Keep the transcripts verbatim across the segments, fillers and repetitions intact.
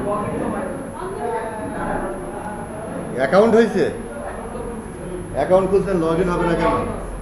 Account হয়েছে, account খুলছেন, log in হবে না কেন?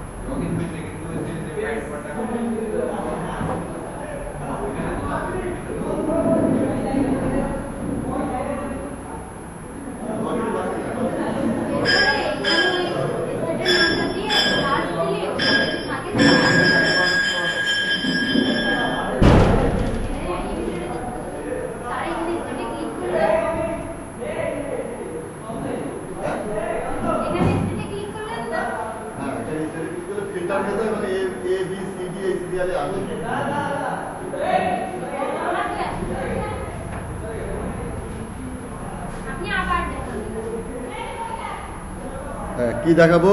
কি দেখাবো?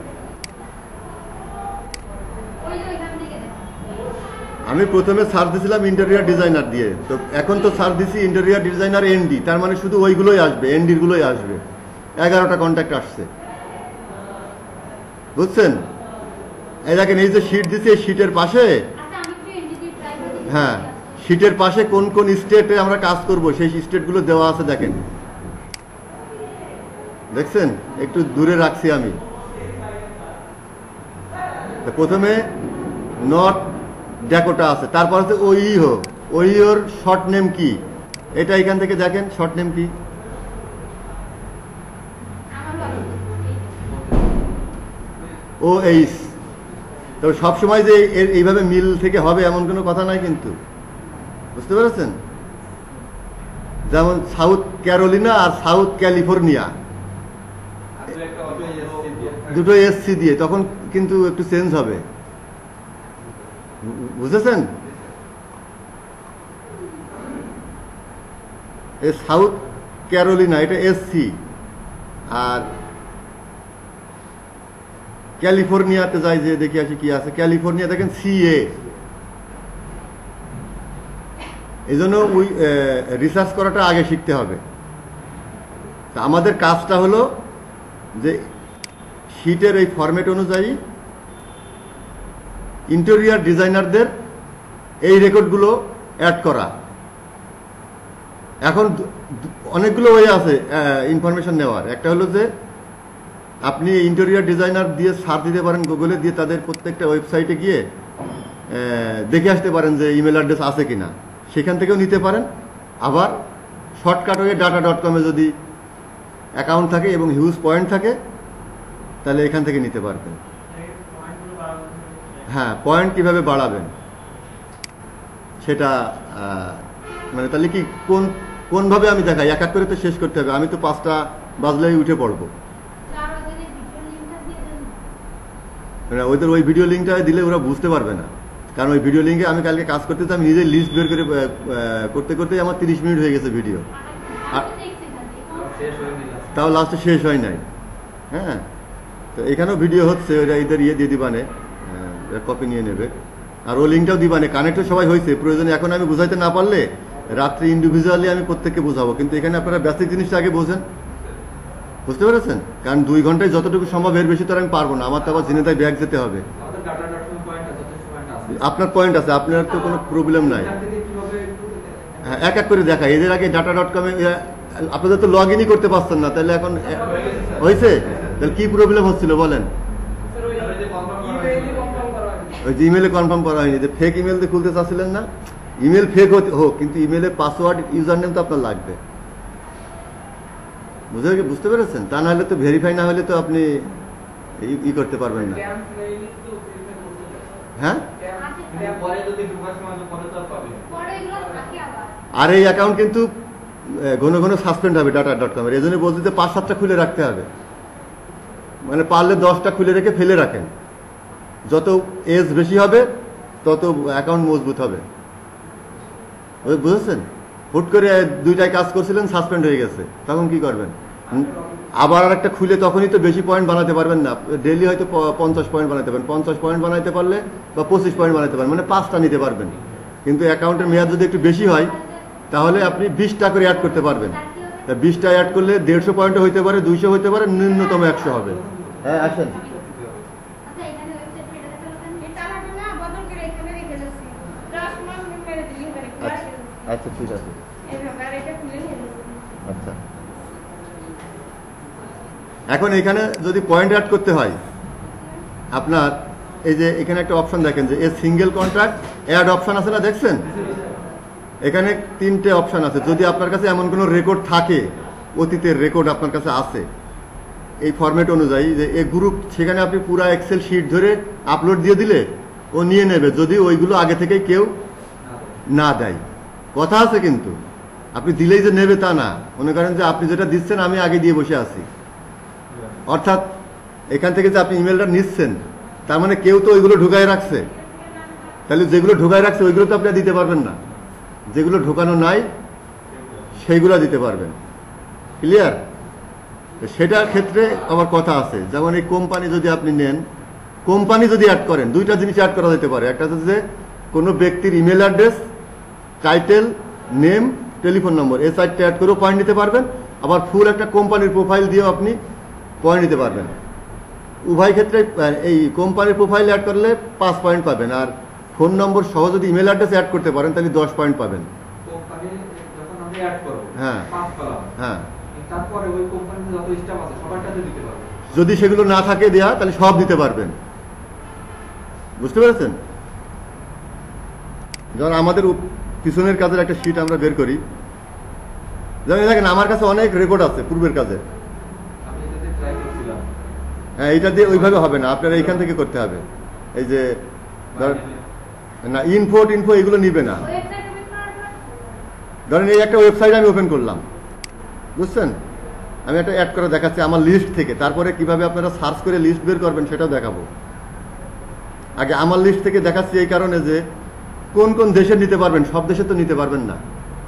আমি প্রথমে সার্চ দিয়েছিলাম ইন্টেরিয়র ডিজাইনার দিয়ে, তো এখন তো সার্চ দিছি ইন্টেরিয়র ডিজাইনার এনডি, তার মানে শুধু ওইগুলোই আসবে, এনডির গুলোই আসবে। এগারোটা কন্ট্যাক্ট আসছে, বুঝছেন? এই দেখেন, এই যে শিট দিছি, এই শিটের পাশে, হ্যাঁ শিটের পাশে কোন কোন স্টেটে আমরা কাজ করব সেই স্টেটগুলো দেওয়া আছে, দেখেন, দেখছেন? একটু দূরে রাখছি আমি। প্রথমে নর্থ ড্যাকোটা আছে, তারপর হচ্ছে ওইও, ওইওর শর্ট নেম কি, এটা এখান থেকে দেখেন শর্ট নেম কি, ও এইচ। তবে সবসময় যে এইভাবে মিল থেকে হবে এমন কোনো কথা নাই কিন্তু, বুঝতে পেরেছেন? যেমন সাউথ ক্যারোলিনা আর সাউথ ক্যালিফোর্নিয়া দুটো এসসি দিয়ে, তখন কিন্তু একটু চেঞ্জ হবে, বুঝেছেন? এই সাউথ ক্যারোলিনা এটা এসসি, আর ক্যালিফোর্নিয়াতে যাই, যে দেখি আসি কি আছে। ক্যালিফোর্নিয়া দেখেন সিএ। এই জন্য ওই রিসার্চ করাটা আগে শিখতে হবে। তা আমাদের কাজটা হলো যে শিটের এই ফরম্যাট অনুযায়ী ইন্টেরিয়র ডিজাইনারদের এই রেকর্ডগুলো অ্যাড করা। এখন অনেকগুলো ওয়ে আছে ইনফরমেশন নেওয়ার। একটা হলো যে আপনি ইন্টেরিয়র ডিজাইনার দিয়ে সার্চ দিতে পারেন গুগলে, দিয়ে তাদের প্রত্যেকটা ওয়েবসাইটে গিয়ে দেখে আসতে পারেন যে ইমেল অ্যাড্রেস আছে কিনা, সেখান থেকেও নিতে পারেন। আবার শর্টকাট হয়ে ডাটা ডট কমে যদি অ্যাকাউন্ট থাকে এবং হিউজ পয়েন্ট থাকে তাহলে এখান থেকে নিতে পারবেন। হ্যাঁ, পয়েন্ট কিভাবে বাড়াবেন সেটা মানে তাহলে কি কোন কোনভাবে আমি দেখাই, এক এক করে তো শেষ করতে হবে। আমি তো পাঁচটা বাজলেই উঠে পড়বো। ওদের ওই ভিডিও লিঙ্কটা দিলে ওরা বুঝতে পারবে না, কারণ ওই ভিডিও লিঙ্কে আমি কালকে কাজ করতে আমি নিজে লিস্ট বের করে করতে করতে আমার তিরিশ মিনিট হয়ে গেছে ভিডিও, তাও লাস্টে শেষ হয় নাই। হ্যাঁ, তো এখানেও ভিডিও হচ্ছে, ওরা এদের ইয়ে দিয়ে দিবানে, কপি নিয়ে নেবে, আর ও লিঙ্কটাও দিবানে। কানেক্টও সবাই হয়েছে, প্রয়োজনে এখন আমি বুঝাইতে না পারলে রাত্রি ইন্ডিভিজুয়ালি আমি প্রত্যেককে বোঝাবো, কিন্তু এখানে আপনারা বেসিক জিনিসটা আগে বোঝেন, বুঝতে পেরেছেন? কারণ দুই ঘন্টায় যতটুকু সম্ভব এর বেশি তো আমি পারবো না, আমার তো আবার ঝিনেদায় ব্যাগ যেতে হবে। আপনার পয়েন্ট আছে, আপনার তো কোনো প্রবলেম নাই। হ্যাঁ, এক এক করে দেখা। এদের আগে ডাটা ডট কমে আপনাদের তো লগ ইনই করতে পারছেন না, তাহলে এখন হয়েছে, তাহলে কি প্রবলেম হচ্ছিল বলেন? ওই যে ইমেলে কনফার্ম করা হয়নি, যে ফেক ইমেল দিয়ে খুলতে চাচ্ছিলেন না। ইমেল ফেক হতে হোক, কিন্তু ইমেলের পাসওয়ার্ড ইউজার নেম তো আপনার লাগবে, বুঝে বুঝতে পেরেছেন? তা না হলে তো ভেরিফাই না হলে তো আপনি ই করতে পারবেন না। হ্যাঁ, আর এই অ্যাকাউন্ট কিন্তু ঘন ঘন সাসপেন্ড হবে ডাটা ডট কম এর। এই জন্য বলছি যে পাঁচ সাতটা খুলে রাখতে হবে, মানে পারলে দশটা খুলে রেখে ফেলে রাখেন। যত এজ বেশি হবে তত অ্যাকাউন্ট মজবুত হবে, বুঝেছেন? হুট করে দুইটাই কাজ করছিলেন, সাসপেন্ড হয়ে গেছে, তখন কি করবেন? আবার আর একটা খুলে তখনই তো বেশি পয়েন্ট বানাতে পারবেন না। ডেলি হয়তো পঞ্চাশ পয়েন্ট বানাতে পারেন, পঞ্চাশ পয়েন্ট বানাতে পারলে বা পঁচিশ পয়েন্ট বানাতে পারেন, মানে পাঁচটা নিতে পারবেন। কিন্তু অ্যাকাউন্টের মেয়াদ যদি একটু বেশি হয় তাহলে আপনি বিশটা করে অ্যাড করতে পারবেন। বিশটা অ্যাড করলে দেড়শো পয়েন্টও হইতে পারে, দুইশো হইতে পারে, ন্যূনতম একশো হবে। হ্যাঁ, আসেন। আচ্ছা, ঠিক আছে। আচ্ছা, এখন এখানে যদি পয়েন্ট অ্যাড করতে হয় আপনার এই যে এখানে একটা অপশন দেখেন যে a single contract add option আছে না, দেখছেন? এখানে তিনটে অপশন আছে। যদি আপনার কাছে এমন কোনো রেকর্ড থাকে, অতীতের রেকর্ড আপনার কাছে আছে এই ফরম্যাট অনুযায়ী, যে এ গ্রুপ, সেখানে আপনি পুরা এক্সেল শিট ধরে আপলোড দিয়ে দিলে ও নিয়ে নেবে, যদি ওইগুলো আগে থেকেই কেউ না দেয়। কথা আছে, কিন্তু আপনি দিলেই যে নেবে তা না। মনে করেন যে আপনি যেটা দিচ্ছেন আমি আগে দিয়ে বসে আছি, অর্থাৎ এখান থেকে যে আপনি ইমেলটা নিচ্ছেন তার মানে কেউ তো ওইগুলো ঢুকায় রাখছে। তাহলে যেগুলো ঢুকায় রাখছে ওইগুলো তো আপনি দিতে পারবেন না, যেগুলো ঢোকানো নাই সেইগুলো দিতে পারবেন। ক্লিয়ার? সেটার ক্ষেত্রে আমার কথা আছে। যেমন এই কোম্পানি যদি আপনি নেন, কোম্পানি যদি অ্যাড করেন, দুইটা জিনিস অ্যাড করা যেতে পারে। একটা হচ্ছে যে কোনো ব্যক্তির email address, title, name, telephone number, এই চারটে অ্যাড করেও পয়েন্ট নিতে পারবেন। আবার ফুল একটা কোম্পানির প্রোফাইল দিয়েও আপনি পয়েন্ট নিতে পারবেন। উভয় ক্ষেত্রে এই কোম্পানির প্রোফাইল অ্যাড করলে পাঁচ পয়েন্ট পাবেন, আর ফোন নম্বর সহ যদি ইমেল অ্যাড্রেস অ্যাড করতে পারেন তাহলে দশ পয়েন্ট পাবেন। হ্যাঁ হ্যাঁ, যদি সেগুলো না থাকে দেয়া তাহলে সব দিতে পারবেন। বুঝতে পেরেছেন? যেমন আমাদের পিছনের কাজের একটা শিট আমরা বের করি, যেমন দেখেন আমার কাছে অনেক রেকর্ড আছে পূর্বের কাজের। হ্যাঁ, এটা দিয়ে ওইভাবে হবে না, আপনারা এইখান থেকে করতে হবে। এই যে না, ইনফো ইনফো এগুলো নিবে না। ধরেন এই একটা ওয়েবসাইট আমি ওপেন করলাম, বুঝছেন? আমি একটা অ্যাড করে দেখাচ্ছি আমার লিস্ট থেকে, তারপরে কিভাবে আপনারা সার্চ করে লিস্ট বের করবেন সেটাও দেখাবো। আগে আমার লিস্ট থেকে দেখাচ্ছি এই কারণে যে কোন কোন দেশে নিতে পারবেন, সব দেশে তো নিতে পারবেন না।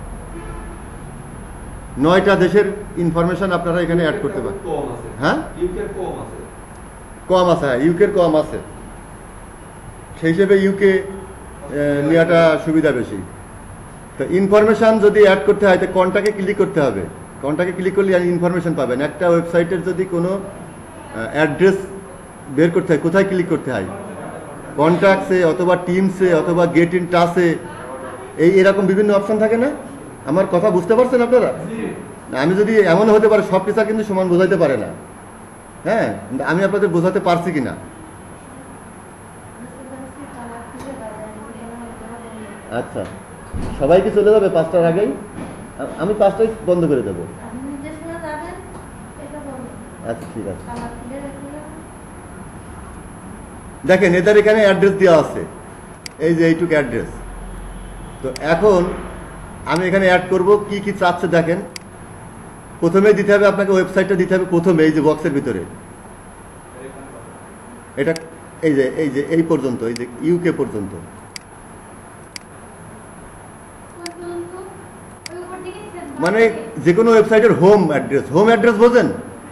নয়টা দেশের ইনফরমেশন আপনারা এখানে অ্যাড করতে পারেন। হ্যাঁ, কম আছে, হ্যাঁ ইউকের কম আছে, সেই হিসেবে ইউকে নেওয়াটা সুবিধা বেশি। তো ইনফরমেশন যদি অ্যাড করতে হয় তো কন্টাকে ক্লিক করতে হবে। কন্টাকে ক্লিক করলে ইনফরমেশন পাবেন। একটা ওয়েবসাইটের যদি কোনো অ্যাড্রেস বের করতে হয়, কোথায় ক্লিক করতে হয়? কন্ট্যাক্টসে অথবা টিমসে অথবা গেট ইন টাচে, এই এরকম বিভিন্ন অপশন থাকে না? আমার কথা বুঝতে পারছেন আপনারা? আমি যদি এমন হতে পারে সব টিচার কিন্তু সমান বোঝাইতে পারে না। হ্যাঁ, আমি আপনাদের বোঝাতে পারছি কিনা? আচ্ছা, সবাইকে চলে যাবে পাঁচটার আগেই? আমি পাঁচটায় বন্ধ করে দেবো। আচ্ছা ঠিক আছে। দেখেন এদের এখানে অ্যাড্রেস দেওয়া আছে, এই যে এইটুকু অ্যাড্রেস। তো এখন আমি এখানে অ্যাড করব, কি কি চাচ্ছে দেখেন। প্রথমে দিতে হবে আপনাকে, ওয়েবসাইটটা দিতে হবে প্রথমে, এই যে বক্সের ভিতরে এটা, এই যে এই যে এই পর্যন্ত, এই যে ইউকে পর্যন্ত। মানে যে কোনো ওয়েবসাইটের হোম অ্যাড্রেস, হোম অ্যাড্রেস বোঝেন?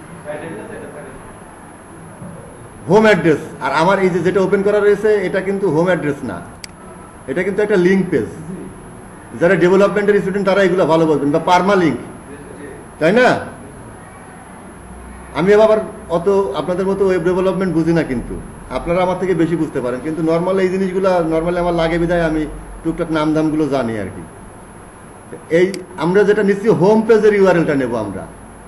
Home address. আর আমার এই যে যেটা ওপেন করা রয়েছে এটা কিন্তু হোম অ্যাড্রেস না, এটা কিন্তু একটা লিঙ্ক পেজ। যারা ডেভেলপমেন্টের স্টুডেন্ট তারা এগুলো ভালো বলবেন, বা পারমা লিঙ্ক, তাই না? আমি আবার অত আপনাদের মতো ওয়েব ডেভেলপমেন্ট বুঝি না, কিন্তু আপনারা আমার থেকে বেশি বুঝতে পারেন। কিন্তু নর্মাল এই জিনিসগুলো নর্মালি আমার লাগে বিধায় আমি টুকটাক নাম ধামগুলো জানি আর কি। এই আমরা যেটা নিচ্ছি হোম পেজের ইউআরএলটা নেব আমরা।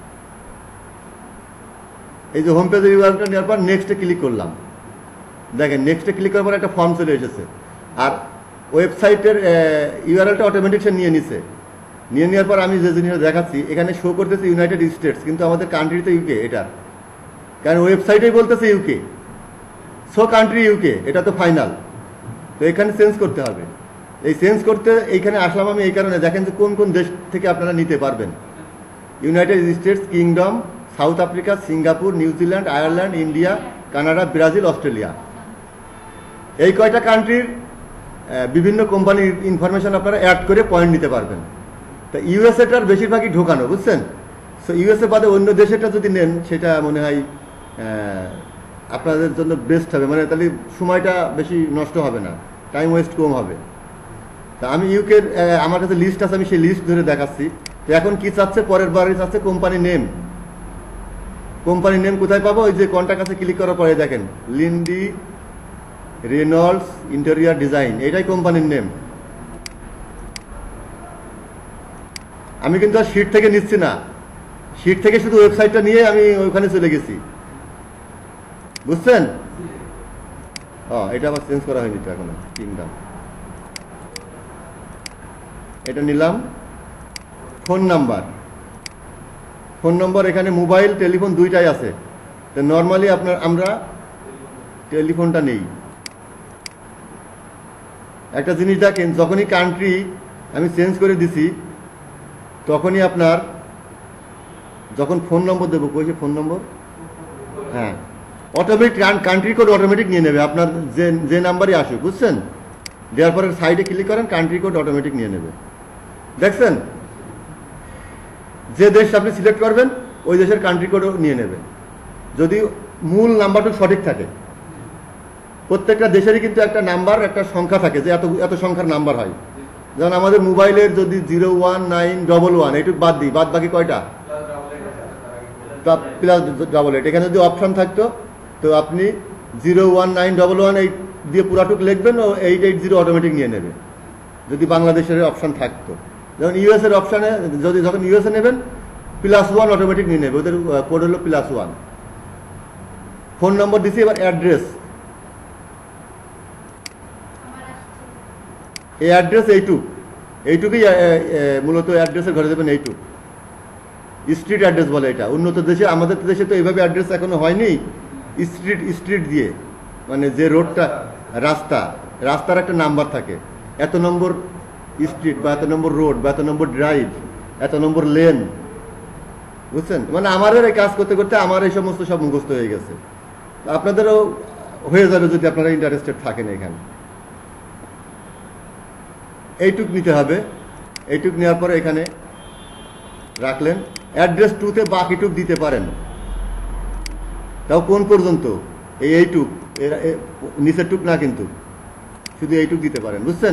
এই যে হোম পেজের ইউআরএলটা নেওয়ার পর নেক্সটে ক্লিক করলাম। দেখেন নেক্সটে ক্লিক করার পর একটা ফর্ম চলে এসেছে, আর ওয়েবসাইটের ইউআরএলটা অটোমেটিক সে নিয়ে নিছে। নিয়ে নেওয়ার পর আমি যে জিনিসটা দেখাচ্ছি এখানে শো করতেছে ইউনাইটেড স্টেটস, কিন্তু আমাদের কান্ট্রি তো ইউকে। এটা কারণ ওয়েবসাইটেই বলতেছে ইউকে, সো কান্ট্রি ইউকে, এটা তো ফাইনাল। তো এখানে চেঞ্জ করতে হবে। এই চেঞ্জ করতে এইখানে আসলাম আমি এই কারণে, দেখেন যে কোন কোন দেশ থেকে আপনারা নিতে পারবেন। United States, Kingdom, South Africa, Singapore, New Zealand, Ireland, India, Canada, Brazil, Australia, এই কয়টা কান্ট্রির বিভিন্ন কোম্পানির ইনফরমেশন আপনারা অ্যাড করে পয়েন্ট নিতে পারবেন। তা ইউএসএটার বেশিরভাগই ঢোকানো, বুঝছেন? সো ইউএসএ বাদে অন্য দেশেটা যদি নেন সেটা মনে হয় আপনাদের জন্য বেস্ট হবে, মানে তাহলে সময়টা বেশি নষ্ট হবে না, টাইম ওয়েস্ট কম হবে। তা আমি ইউকের আমার কাছে লিস্ট আছে, আমি সেই লিস্ট ধরে দেখাচ্ছি। তো এখন কি চাচ্ছে, পরের বারে চাচ্ছে কোম্পানি নেম। কোম্পানি নেম কোথায় পাবো? ওই যে কন্টাক্ট কাছে ক্লিক করার পরে দেখেন লিন্ডি রেনল্ডস ইন্টেরিয়র ডিজাইন, এটাই কোম্পানির নেম। আমি কিন্তু আর শিট থেকে নিচ্ছি না, শিট থেকে শুধু ওয়েবসাইটটা নিয়ে আমি ওখানে চলে গেছি, বুঝছেন? ও এটা আবার চেঞ্জ করা হয়নি তো এখন, কিংডম এটা নিলাম। ফোন নাম্বার, ফোন নম্বর এখানে মোবাইল টেলিফোন দুইটাই আছে, তো নর্মালি আপনার আমরা টেলিফোনটা নেই। একটা জিনিস দেখেন, যখনই কান্ট্রি আমি চেঞ্জ করে দিছি তখনই আপনার যখন ফোন নম্বর দেবো, কইছে ফোন নম্বর, হ্যাঁ অটোমেটিক কান্ট্রি কোড অটোমেটিক নিয়ে নেবে আপনার যে যে নাম্বারই আসুক, বুঝছেন? দেওয়ার পরে সাইডে ক্লিক করেন, কান্ট্রি কোড অটোমেটিক নিয়ে নেবে। দেখছেন, যে দেশ আপনি সিলেক্ট করবেন ওই দেশের কান্ট্রি কোডও নিয়ে নেবে, যদি মূল নাম্বারটা সঠিক থাকে। প্রত্যেকটা দেশেরই কিন্তু একটা নাম্বার, একটা সংখ্যা থাকে, যে এত এত সংখ্যার নাম্বার হয়। যেমন আমাদের মোবাইলের যদি zero one nine double one এইটুকু বাদ দিই, বাদ বাকি কয়টা? Plus double eight. এখানে যদি অপশন থাকতো তো আপনি zero one nine double one eight দিয়ে পুরাটুক লিখবেন ও এইট এইট জিরো অটোমেটিক নিয়ে নেবে, যদি বাংলাদেশের অপশন থাকতো। যেমন ইউএস এর অপশানে যদি যখন ইউএসএ নেবেন প্লাস ওয়ান অটোমেটিক নিয়ে নেবে, ওদের কোড হলো প্লাস ওয়ান। ফোন নম্বর দিছি, এবার অ্যাড্রেস। এই অ্যাড্রেস এইটুক, এইটুকুই মূলত অ্যাড্রেসের ঘরে দেবেন, এইটুক স্ট্রিট অ্যাড্রেস বলে এটা। উন্নত দেশে, আমাদের দেশে তো এইভাবে অ্যাড্রেস এখনো হয়নি, স্ট্রিট স্ট্রিট দিয়ে, মানে যে রোডটা, রাস্তা, রাস্তার একটা নাম্বার থাকে, এত নম্বর স্ট্রিট বা এত নম্বর রোড বা এত নম্বর ড্রাইভ, এত নম্বর লেন, বুঝছেন? মানে আমাদের এই কাজ করতে করতে আমার এই সমস্ত সব মুখস্থ হয়ে গেছে। আপনাদেরও হয়ে যাবে যদি আপনারা ইন্টারেস্টেড থাকেন। এখানে এইটুক নিতে হবে, এইটুক নেওয়ার পরে এখানে রাখলেন। অ্যাড্রেস টুতে বাকিটুক দিতে পারেন, তাও কোন পর্যন্ত? এই এইটুক, নিচের টুক না, কিন্তু শুধু এইটুক দিতে পারেন, বুঝছেন?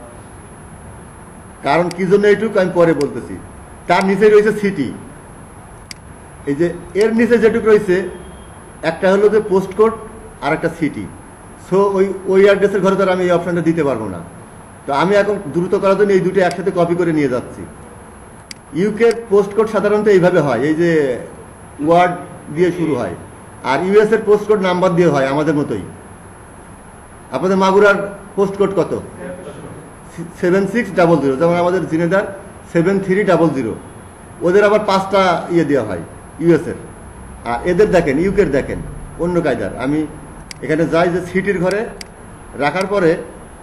কারণ কি জন্য এইটুক আমি পরে বলতেছি। তার নিচে রয়েছে সিটি, এই যে এর নিচে যেটুক রয়েছে একটা হলো যে পোস্ট কোড আর একটা সিটি। সো ওই ওই অ্যাড্রেসের ঘরে তো আমি এই অপশনটা দিতে পারবো না। তো আমি এখন দ্রুত করার জন্য এই দুটো একসাথে কপি করে নিয়ে যাচ্ছি। ইউকে পোস্ট কোড সাধারণত এইভাবে হয়, এই যে ওয়ার্ড দিয়ে শুরু হয়, আর ইউএস এর পোস্ট কোড নাম্বার দিয়ে হয় আমাদের মতোই। আপনাদের মাগুরার পোস্ট কোড কত? সেভেন সিক্স ডাবল জিরো, যেমন আমাদের জিনেদার সেভেন থ্রি ডাবল জিরো। ওদের আবার পাঁচটা ইয়ে দেওয়া হয় ইউএস এর। আর এদের দেখেন, ইউকের দেখেন অন্য কায়দার। আমি এখানে যাই যে সিটির ঘরে রাখার পরে,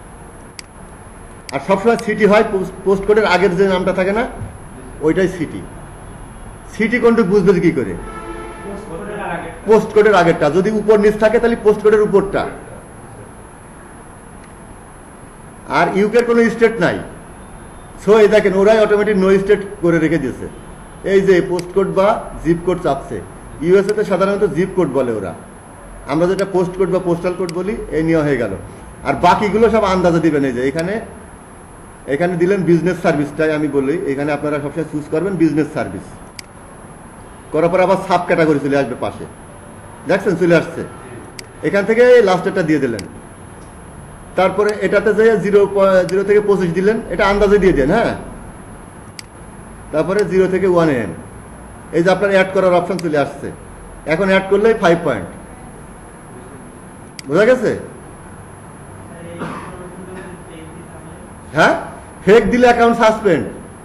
আর সবসময় সিটি হয় পোস্ট কোডের আগের যে নামটা থাকে না, ওইটাই সিটি। সিটি কোনটুক বুঝবে কি করে? পোস্ট কোডের আগেরটা। যদি উপর নিচ থাকে তাহলে পোস্ট কোডের উপরটা। আর ইউকের কোনো স্টেট নাই, সো এই দেখেন ওরাই অটোমেটিক নো স্টেট করে রেখে দিয়েছে। এই যে পোস্ট কোড বা জিপ কোড চাপছে, ইউএসএ তে সাধারণত জিপ কোড বলে ওরা, আমরা যেটা পোস্ট কোড বা পোস্টাল কোড বলি, এই নিয়ে হয়ে গেল। আর বাকিগুলো সব আন্দাজে দিবেন। এই যে এখানে এখানে দিলেন বিজনেস সার্ভিসটাই আমি বলি, এখানে আপনারা সবসময় চুজ করবেন বিজনেস সার্ভিস। করার পর আবার সাব ক্যাটাগরি চলে আসবে পাশে, দেখছেন চলে আসছে। এখান থেকে লাস্টেরটা দিয়ে দিলেন। তারপরে এটাতে যে জিরো জিরো থেকে পঁচিশ দিলেন, এটা আন্দাজে দিয়ে দেন, হ্যাঁ। তারপরে জিরো থেকে ওয়ান এন, এই যে আপনার অ্যাড করার অপশন চলে আসছে। এখন অ্যাড করলেই ফাইভ পয়েন্ট, বোঝা গেছে? হ্যাঁ, ফেক দিলে অ্যাকাউন্ট সাসপেন্ড।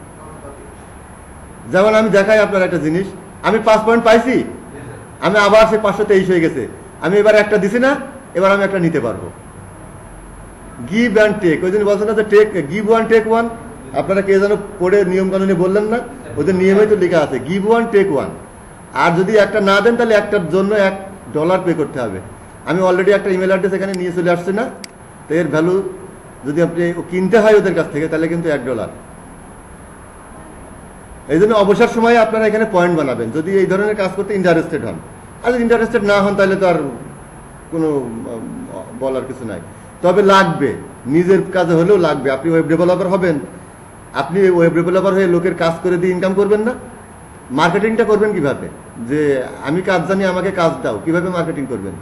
যেমন আমি দেখাই আপনার একটা জিনিস, আমি পাঁচ পয়েন্ট পাইছি, আমি আবার সে পাঁচশো তেইশ হয়ে গেছে, আমি এবার একটা দিছি না, এবার আমি একটা নিতে পারবো। গিভ অ্যান্ড টেক, ওই জন্য বলছেন না যে take, give one take one. আপনারা কে যেন পড়ে নিয়ম কানুনে বললেন না, ওদের নিয়মেই তো লেখা আছে গিভ ওয়ান টেক ওয়ান। আর যদি একটা না দেন তাহলে একটার জন্য এক ডলার পে করতে হবে। আমি অলরেডি একটা ইমেল অ্যাড্রেস এখানে নিয়ে চলে আসছি না, তো এর ভ্যালু যদি আপনি কিনতে হয় ওদের কাছ থেকে তাহলে কিন্তু এক ডলার। এই জন্য অবসর সময়ে আপনারা এখানে পয়েন্ট বানাবেন যদি এই ধরনের কাজ করতে ইন্টারেস্টেড হন। আর যদি ইন্টারেস্টেড না হন তাহলে তো আর কোনো বলার কিছু নাই। তবে লাগবে, নিজের কাজে হলেও লাগবে। আপনি ওয়েব ডেভেলপার হবেন, আপনি ওয়েব ডেভেলপার হয়ে লোকের কাজ করে দিয়ে ইনকাম করবেন না? মার্কেটিংটা করবেন কিভাবে? যে আমি কাজ জানি, আমাকে কাজ দাও, কিভাবে মার্কেটিং করবেন?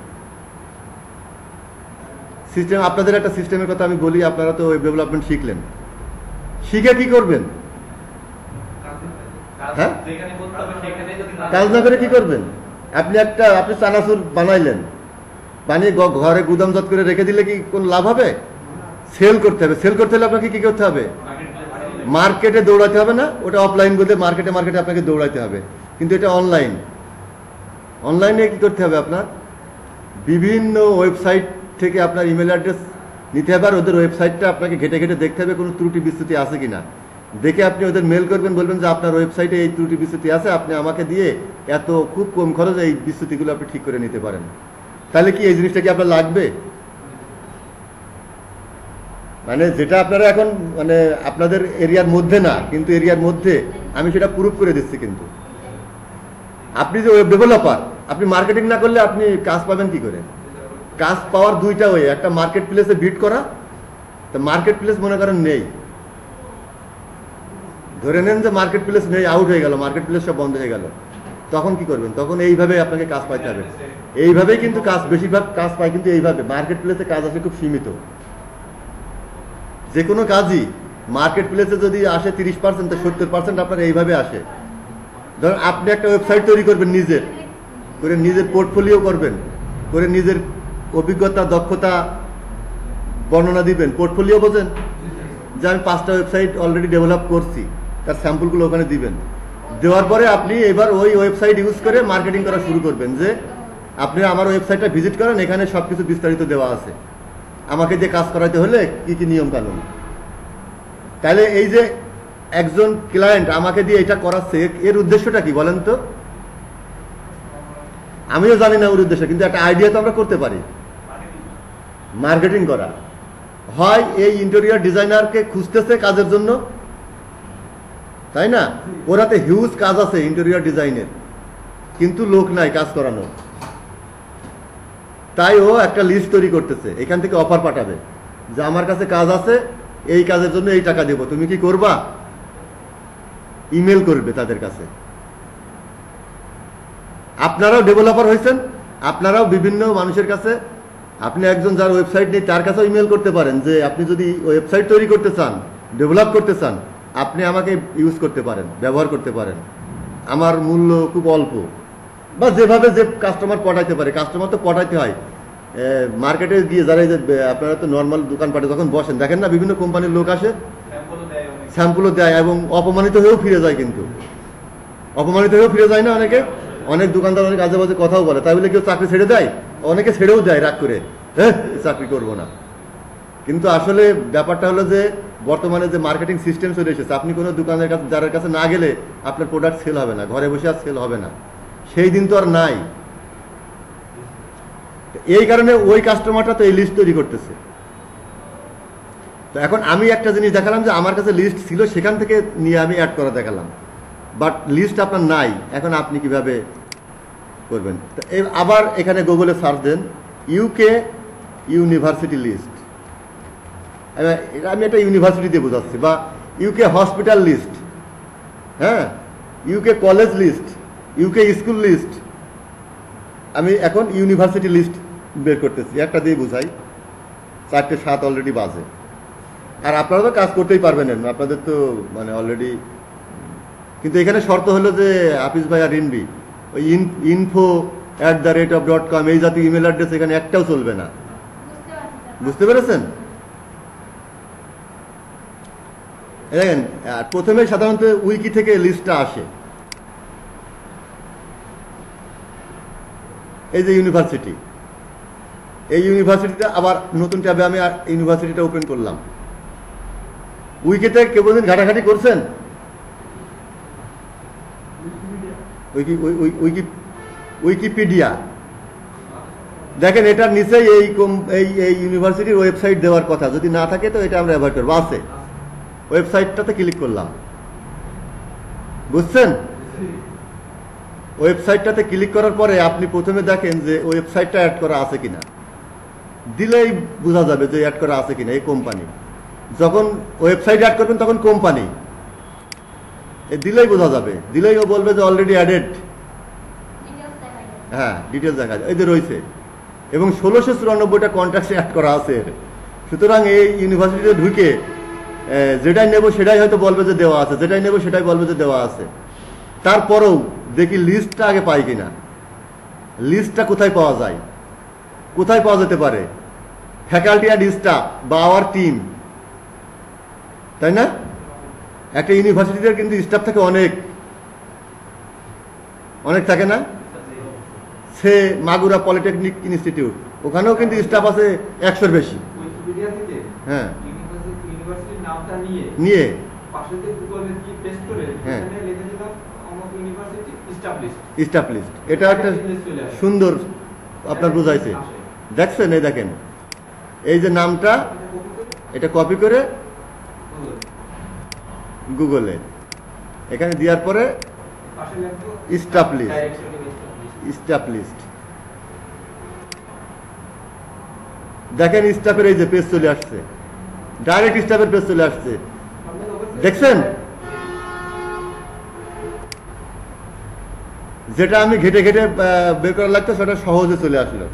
সিস্টেম, আপনাদের একটা সিস্টেমের কথা আমি বলি। আপনারা তো ওয়েব ডেভেলপমেন্ট শিখলেন, শিখে কি করবেন? হ্যাঁ, কাজ না করে কি করবেন? আপনি একটা আপনি চানাচুর বানাইলেন, বানিয়ে ঘরে গুদামজাত করে রেখে দিলে কি কোন লাভ হবে? সেল করতে হবে। সেল করতে হলে আপনাকে কি করতে হবে? মার্কেটে দৌড়াতে হবে না? ওটা অফলাইন বলতে মার্কেটে মার্কেটে আপনাকে দৌড়াতে হবে, কিন্তু এটা অনলাইন। অনলাইনে কি করতে হবে? আপনার বিভিন্ন ওয়েবসাইট থেকে আপনার ইমেল অ্যাড্রেস নিতে হবে, আর ওদের ওয়েবসাইটটা আপনাকে ঘেটে ঘেটে দেখতে হবে কোনো ত্রুটি বিচ্যুতি আছে কিনা। দেখে আপনি ওদের মেল করবেন, বলবেন যে আপনার ওয়েবসাইটে এই ত্রুটি বিচ্যুতি আছে, আপনি আমাকে দিয়ে এত খুব কম খরচে এই বিচ্যুতিগুলো আপনি ঠিক করে নিতে পারেন। তাহলে কি এই জিনিসটা কি আপনার লাগবে? মানে যেটা আপনারা এখন মানে আপনাদের এরিয়ার মধ্যে না, কিন্তু এরিয়ার মধ্যে আমি সেটা প্রুফ করে দিচ্ছি। কিন্তু আপনি যে ওয়েব ডেভেলপার, আপনি মার্কেটিং না করলে আপনি কাজ পাবেন কি করে? কাজ পাওয়ার দুইটা ওয়ে, একটা মার্কেট প্লেসে বিট করা। তো মার্কেট প্লেস মনে করেন নেই, ধরে নেন যে মার্কেট প্লেস নেই, আউট হয়ে গেল, মার্কেট প্লেস সব বন্ধ হয়ে গেল, তখন কি করবেন? তখন এইভাবে আপনাকে কাজ পাইতে হবে। এইভাবেই কিন্তু কাজ, বেশিরভাগ কাজ পায় কিন্তু এইভাবে। মার্কেট প্লেসে কাজ আসে খুব সীমিত। যে কোনো কাজই মার্কেট প্লেসে যদি আসে তিরিশ পার্সেন্ট, সত্তর পার্সেন্ট আপনার এইভাবে আসে। ধরুন আপনি একটা ওয়েবসাইট তৈরি করবেন নিজের করে, নিজের পোর্টফোলিও করবেন করে, নিজের অভিজ্ঞতা দক্ষতা বর্ণনা দিবেন। পোর্টফোলিও বোঝেন? যে আমি পাঁচটা ওয়েবসাইট অলরেডি ডেভেলপ করছি, তার স্যাম্পলগুলো ওখানে দিবেন। দেওয়ার পরে আপনি এবার ওই ওয়েবসাইট ইউজ করে মার্কেটিং করা শুরু করবেন, যে আপনি আমার ওয়েবসাইটটা ভিজিট করেন, এখানে সব কিছু বিস্তারিত দেওয়া আছে, আমাকে যে কাজ করাইতে হলে কি কি নিয়ম কানুন। তাহলে এই যে একজন ক্লায়েন্ট আমাকে দিয়ে এটা করাচ্ছে, এর উদ্দেশ্যটা কি বলেন তো? আমিও জানি না ওর উদ্দেশ্য, কিন্তু একটা আইডিয়া তো আমরা করতে পারি, মার্কেটিং করা। হয় এই ইন্টেরিয়র ডিজাইনারকে খুঁজতেছে কাজের জন্য, তাই না? ওরাতে হিউজ কাজ আছে ইন্টেরিয়র ডিজাইনের, কিন্তু লোক নাই কাজ করানো, তাই ও একটা লিস্ট তৈরি করতেছে, এখান থেকে অফার পাঠাবে যে আমার কাছে কাজ আছে, এই কাজের জন্য এই টাকা দেব, তুমি কি করবা? ইমেল করবে তাদের কাছে। আপনারাও ডেভেলপার হয়েছেন, আপনারাও বিভিন্ন মানুষের কাছে, আপনি একজন যার ওয়েবসাইট নেই তার কাছেও ইমেল করতে পারেন যে আপনি যদি ওয়েবসাইট তৈরি করতে চান, ডেভেলপ করতে চান, আপনি আমাকে ইউজ করতে পারেন, ব্যবহার করতে পারেন, আমার মূল্য খুব অল্প। বা যেভাবে যে কাস্টমার পটাইতে পারে, কাস্টমার তো পটাইতে হয়। মার্কেটে গিয়ে যারা আপনারা তো নর্মাল দোকানপাটে যখন বসেন দেখেন না, বিভিন্ন কোম্পানির লোক আসে, স্যাম্পলও দেয় এবং অপমানিত হয়েও ফিরে যায়। কিন্তু অপমানিত হয়েও ফিরে যায় না অনেকে? অনেক দোকানদার অনেক আজে বাজে কথাও বলে, তাই বলে কেউ চাকরি ছেড়ে দেয়? অনেকে ছেড়েও দেয় রাগ করে, হ্যাঁ চাকরি করবো না। কিন্তু আসলে ব্যাপারটা হলো যে বর্তমানে যে মার্কেটিং সিস্টেম চলে এসেছে, আপনি কোনো দোকানের কাছে যার কাছে না গেলে আপনার প্রোডাক্ট সেল হবে না, ঘরে বসে আর সেল হবে না, সেই দিন তো আর নাই। এই কারণে ওই কাস্টমারটা তো এই লিস্ট তৈরি করতেছে। তো এখন আমি একটা জিনিস দেখালাম যে আমার কাছে লিস্ট ছিল, সেখান থেকে নিয়ে আমি অ্যাড করা দেখালাম, বাট লিস্ট আপনার নাই। এখন আপনি কিভাবে করবেন? আবার এখানে গুগলে সার্চ দেন ইউকে ইউনিভার্সিটি লিস্ট, আমি একটা ইউনিভার্সিটি দিয়ে বোঝাচ্ছি, বা ইউকে হসপিটাল লিস্ট, হ্যাঁ, UK college list, UK school list. আমি এখন ইউনিভার্সিটি লিস্ট বের করতেছি, একটা দিয়ে বুঝাই, চারটে সাত অলরেডি বাজে। আর আপনারা তো কাজ করতেই পারবেন না, আপনাদের তো মানে অলরেডি। কিন্তু এখানে শর্ত হলো যে হাফিজ ভাই আর রিনবি ওই info at the rate of dot com এই জাতীয় ইমেল অ্যাড্রেস এখানে একটাও চলবে না। বুঝতে পেরেছেন? দেখেন প্রথমে সাধারণত উইকি থেকে লিস্টটা আসে, এই যে ইউনিভার্সিটি, এই ইউনিভার্সিটিটা আবার নতুন ট্যাবে আমি আর ইউনিভার্সিটিটা ওপেন করলাম। উইকিতে কেউ কোনদিন ঘাটাঘাটি করছেন? উইকিপিডিয়া দেখেন, এটার নিচে এই এই ইউনিভার্সিটির ওয়েবসাইট দেওয়ার কথা, যদি না থাকে তো এটা আমরা অ্যাভয়েড করবো। আছে, ওয়েবসাইটটাতে ক্লিক করলাম, বুঝছেন? ওয়েবসাইটটাতে ক্লিক করার পরে আপনি প্রথমে দেখেন যে ওয়েবসাইটটা অ্যাড করা আছে কিনা, দিলেই বোঝা যাবে যে অ্যাড করা আছে কিনা এই কোম্পানি। যখন ওয়েবসাইট অ্যাড করবেন তখন কোম্পানি দিলেই বোঝা যাবে, দিলেই ও বলবে যে অলরেডি অ্যাডেড, হ্যাঁ ডিটেলস দেখা যায়, এই যে রয়েছে, এবং ষোলোশো চুরানব্বইটা কন্ট্রাক্টে অ্যাড করা আছে। সুতরাং এই ইউনিভার্সিটিতে ঢুকে যেটাই নেব সেটাই হয়তো বলবে যে দেওয়া আছে, যেটাই নেব সেটাই বলবে যে দেওয়া আছে। তারপরেও দেখি লিস্টটা আগে পাই কিনা, লিস্টটা কোথায় পাওয়া যায়, কোথায় পাওয়া যেতে পারে, ফ্যাকাল্টি অ্যান্ড স্টাফ বা আওয়ার টিম, তাই না? একটা ইউনিভার্সিটিতে কিন্তু স্টাফ থাকে অনেক অনেক থাকে না? সে মাগুরা পলিটেকনিক ইনস্টিটিউট, ওখানেও কিন্তু স্টাফ আছে একশোর বেশি। হ্যাঁ, নিয়ে হ্যাঁ স্টাফ লিস্ট, এটা একটা সুন্দর আপনার বুঝাইছে। দেখছেন, এই দেখেন এই যে নামটা, এটা কপি করে গুগলে এখানে দেওয়ার পরে স্টাফ লিস্ট, স্টাফ লিস্ট দেখেন, স্টাফের এই যে পেজ চলে আসছে, ডাইরেক্ট স্টাফের পেজ চলে আসছে, দেখছেন? যেটা আমি ঘেটে ঘেটে বের করা লাগতো সেটা সহজে চলে আসলো।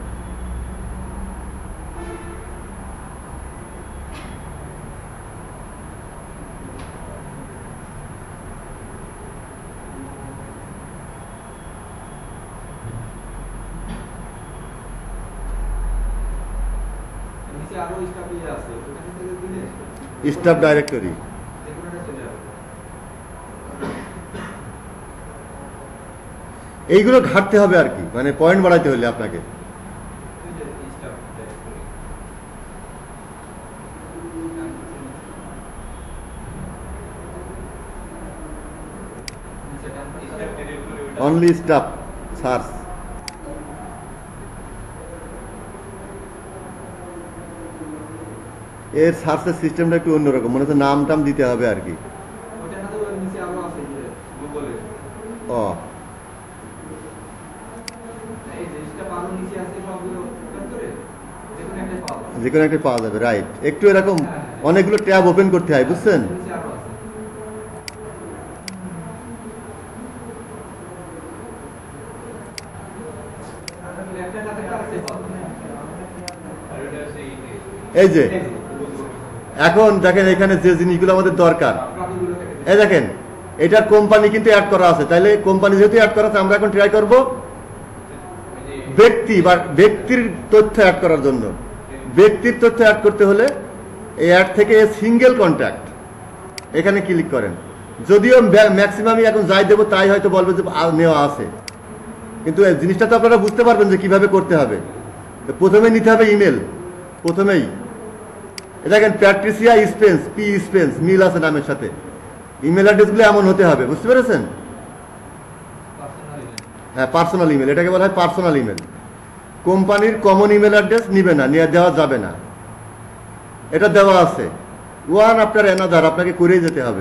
স্টাফ ডাইরেক্টরি, এইগুলো ঘাটতে হবে আর কি, মানে পয়েন্ট বাড়াইতে হলে আপনাকে। অনলি স্টাফ সার্চ, এর সার্চের সিস্টেমটা একটু অন্যরকম, মনে হচ্ছে নাম টাম দিতে হবে আর কি। ও যে কোনো একটা পাওয়া যাবে, রাইট। একটু এরকম অনেকগুলো ট্যাব ওপেন করতে হয়, বুঝছেন? এই যে এখন দেখেন এখানে যে জিনিসগুলো আমাদের দরকার, এই দেখেন এটার কোম্পানি কিন্তু অ্যাড করা আছে, তাইলে কোম্পানি যেহেতু অ্যাড করা আছে আমরা এখন ট্রাই করব ব্যক্তি বা ব্যক্তির তথ্য অ্যাড করার জন্য। ব্যক্তির তথ্য অ্যাড করতে হলে এই অ্যাড থেকে সিঙ্গেল কন্ট্যাক্ট এখানে ক্লিক করেন। যদিও ম্যাক্সিমামই এখন যাই দেবো তাই হয়তো বলবে যে নেওয়া আছে, কিন্তু এই জিনিসটা তো আপনারা বুঝতে পারবেন যে কিভাবে করতে হবে। প্রথমে নিতে হবে ইমেল, প্রথমেই দেখেন প্যাট্রিসিয়া স্পেন্স, পি স্পেন্স মিল আছে নামের সাথে, ইমেল অ্যাড্রেসগুলো এমন হতে হবে, বুঝতে পেরেছেন? হ্যাঁ, পার্সোনাল ইমেল, এটাকে বলা হয় পার্সোনাল ইমেল। কোম্পানির কমন ইমেল অ্যাড্রেস নিবে না, নিয়ে দেওয়া যাবে না, এটা দেওয়া আছে। ওয়ান আফটার অ্যানাদার আপনাকে করেই যেতে হবে।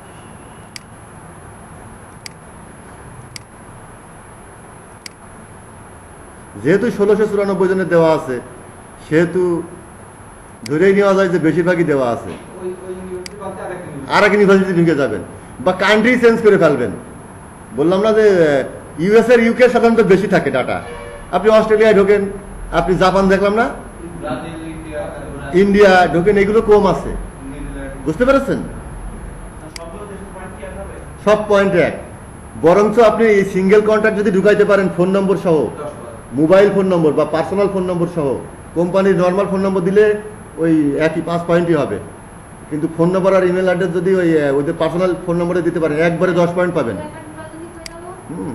যেহেতু ষোলোশো চুরানব্বই জনের দেওয়া আছে, সেহেতু ধরেই নেওয়া যায় যে বেশিরভাগই দেওয়া আছে। আর এক ইউনিভার্সিটি ঢুকে যাবেন বা কান্ট্রি চেঞ্জ করে ফেলবেন। বললাম না যে ইউএস এর ইউকে সাধারণত বেশি থাকে ডাটা। আপনি অস্ট্রেলিয়ায় ঢোকেন, আপনি জাপান দেখলাম না, ইন্ডিয়া ঢোকেন, এগুলো কম আছে, বুঝতে পেরেছেন? সব পয়েন্ট এক, বরঞ্চ আপনি এই সিঙ্গেল কন্ট্যাক্ট যদি ঢুকাইতে পারেন ফোন নম্বর সহ, মোবাইল ফোন নম্বর বা পার্সোনাল ফোন নম্বর সহ, কোম্পানির নর্মাল ফোন নম্বর দিলে ওই একই পাঁচ পয়েন্টই হবে, কিন্তু ফোন নম্বর আর ইমেল অ্যাড্রেস যদি ওই ওদের পার্সোনাল ফোন নম্বরে দিতে পারেন একবারে দশ পয়েন্ট পাবেন। হুম,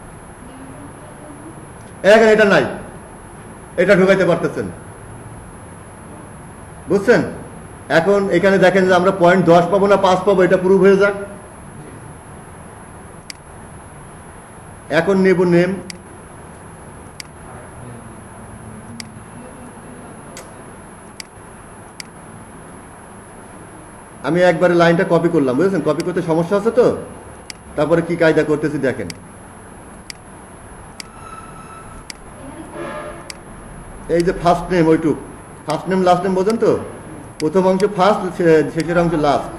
এখানে এটা নাই, এটা ঢুকাইতে পারতেছেন, বুঝছেন? এখন এখানে দেখেন যে আমরা পয়েন্ট দশ পাবো না পাঁচ পাবো, এটা প্রুভ হয়ে যাক। এখন নেব নেম, আমি একবারে লাইনটা কপি করলাম, বুঝেছেন? কপি করতে সমস্যা আছে তো, তারপরে কি কায়দা করতেছি দেখেন। এই যে ফার্স্ট নেম, ওইটুক ফার্স্ট নেম লাস্ট নেম, বোঝেন তো? প্রথম অংশ ফার্স্ট, শেষের অংশ লাস্ট।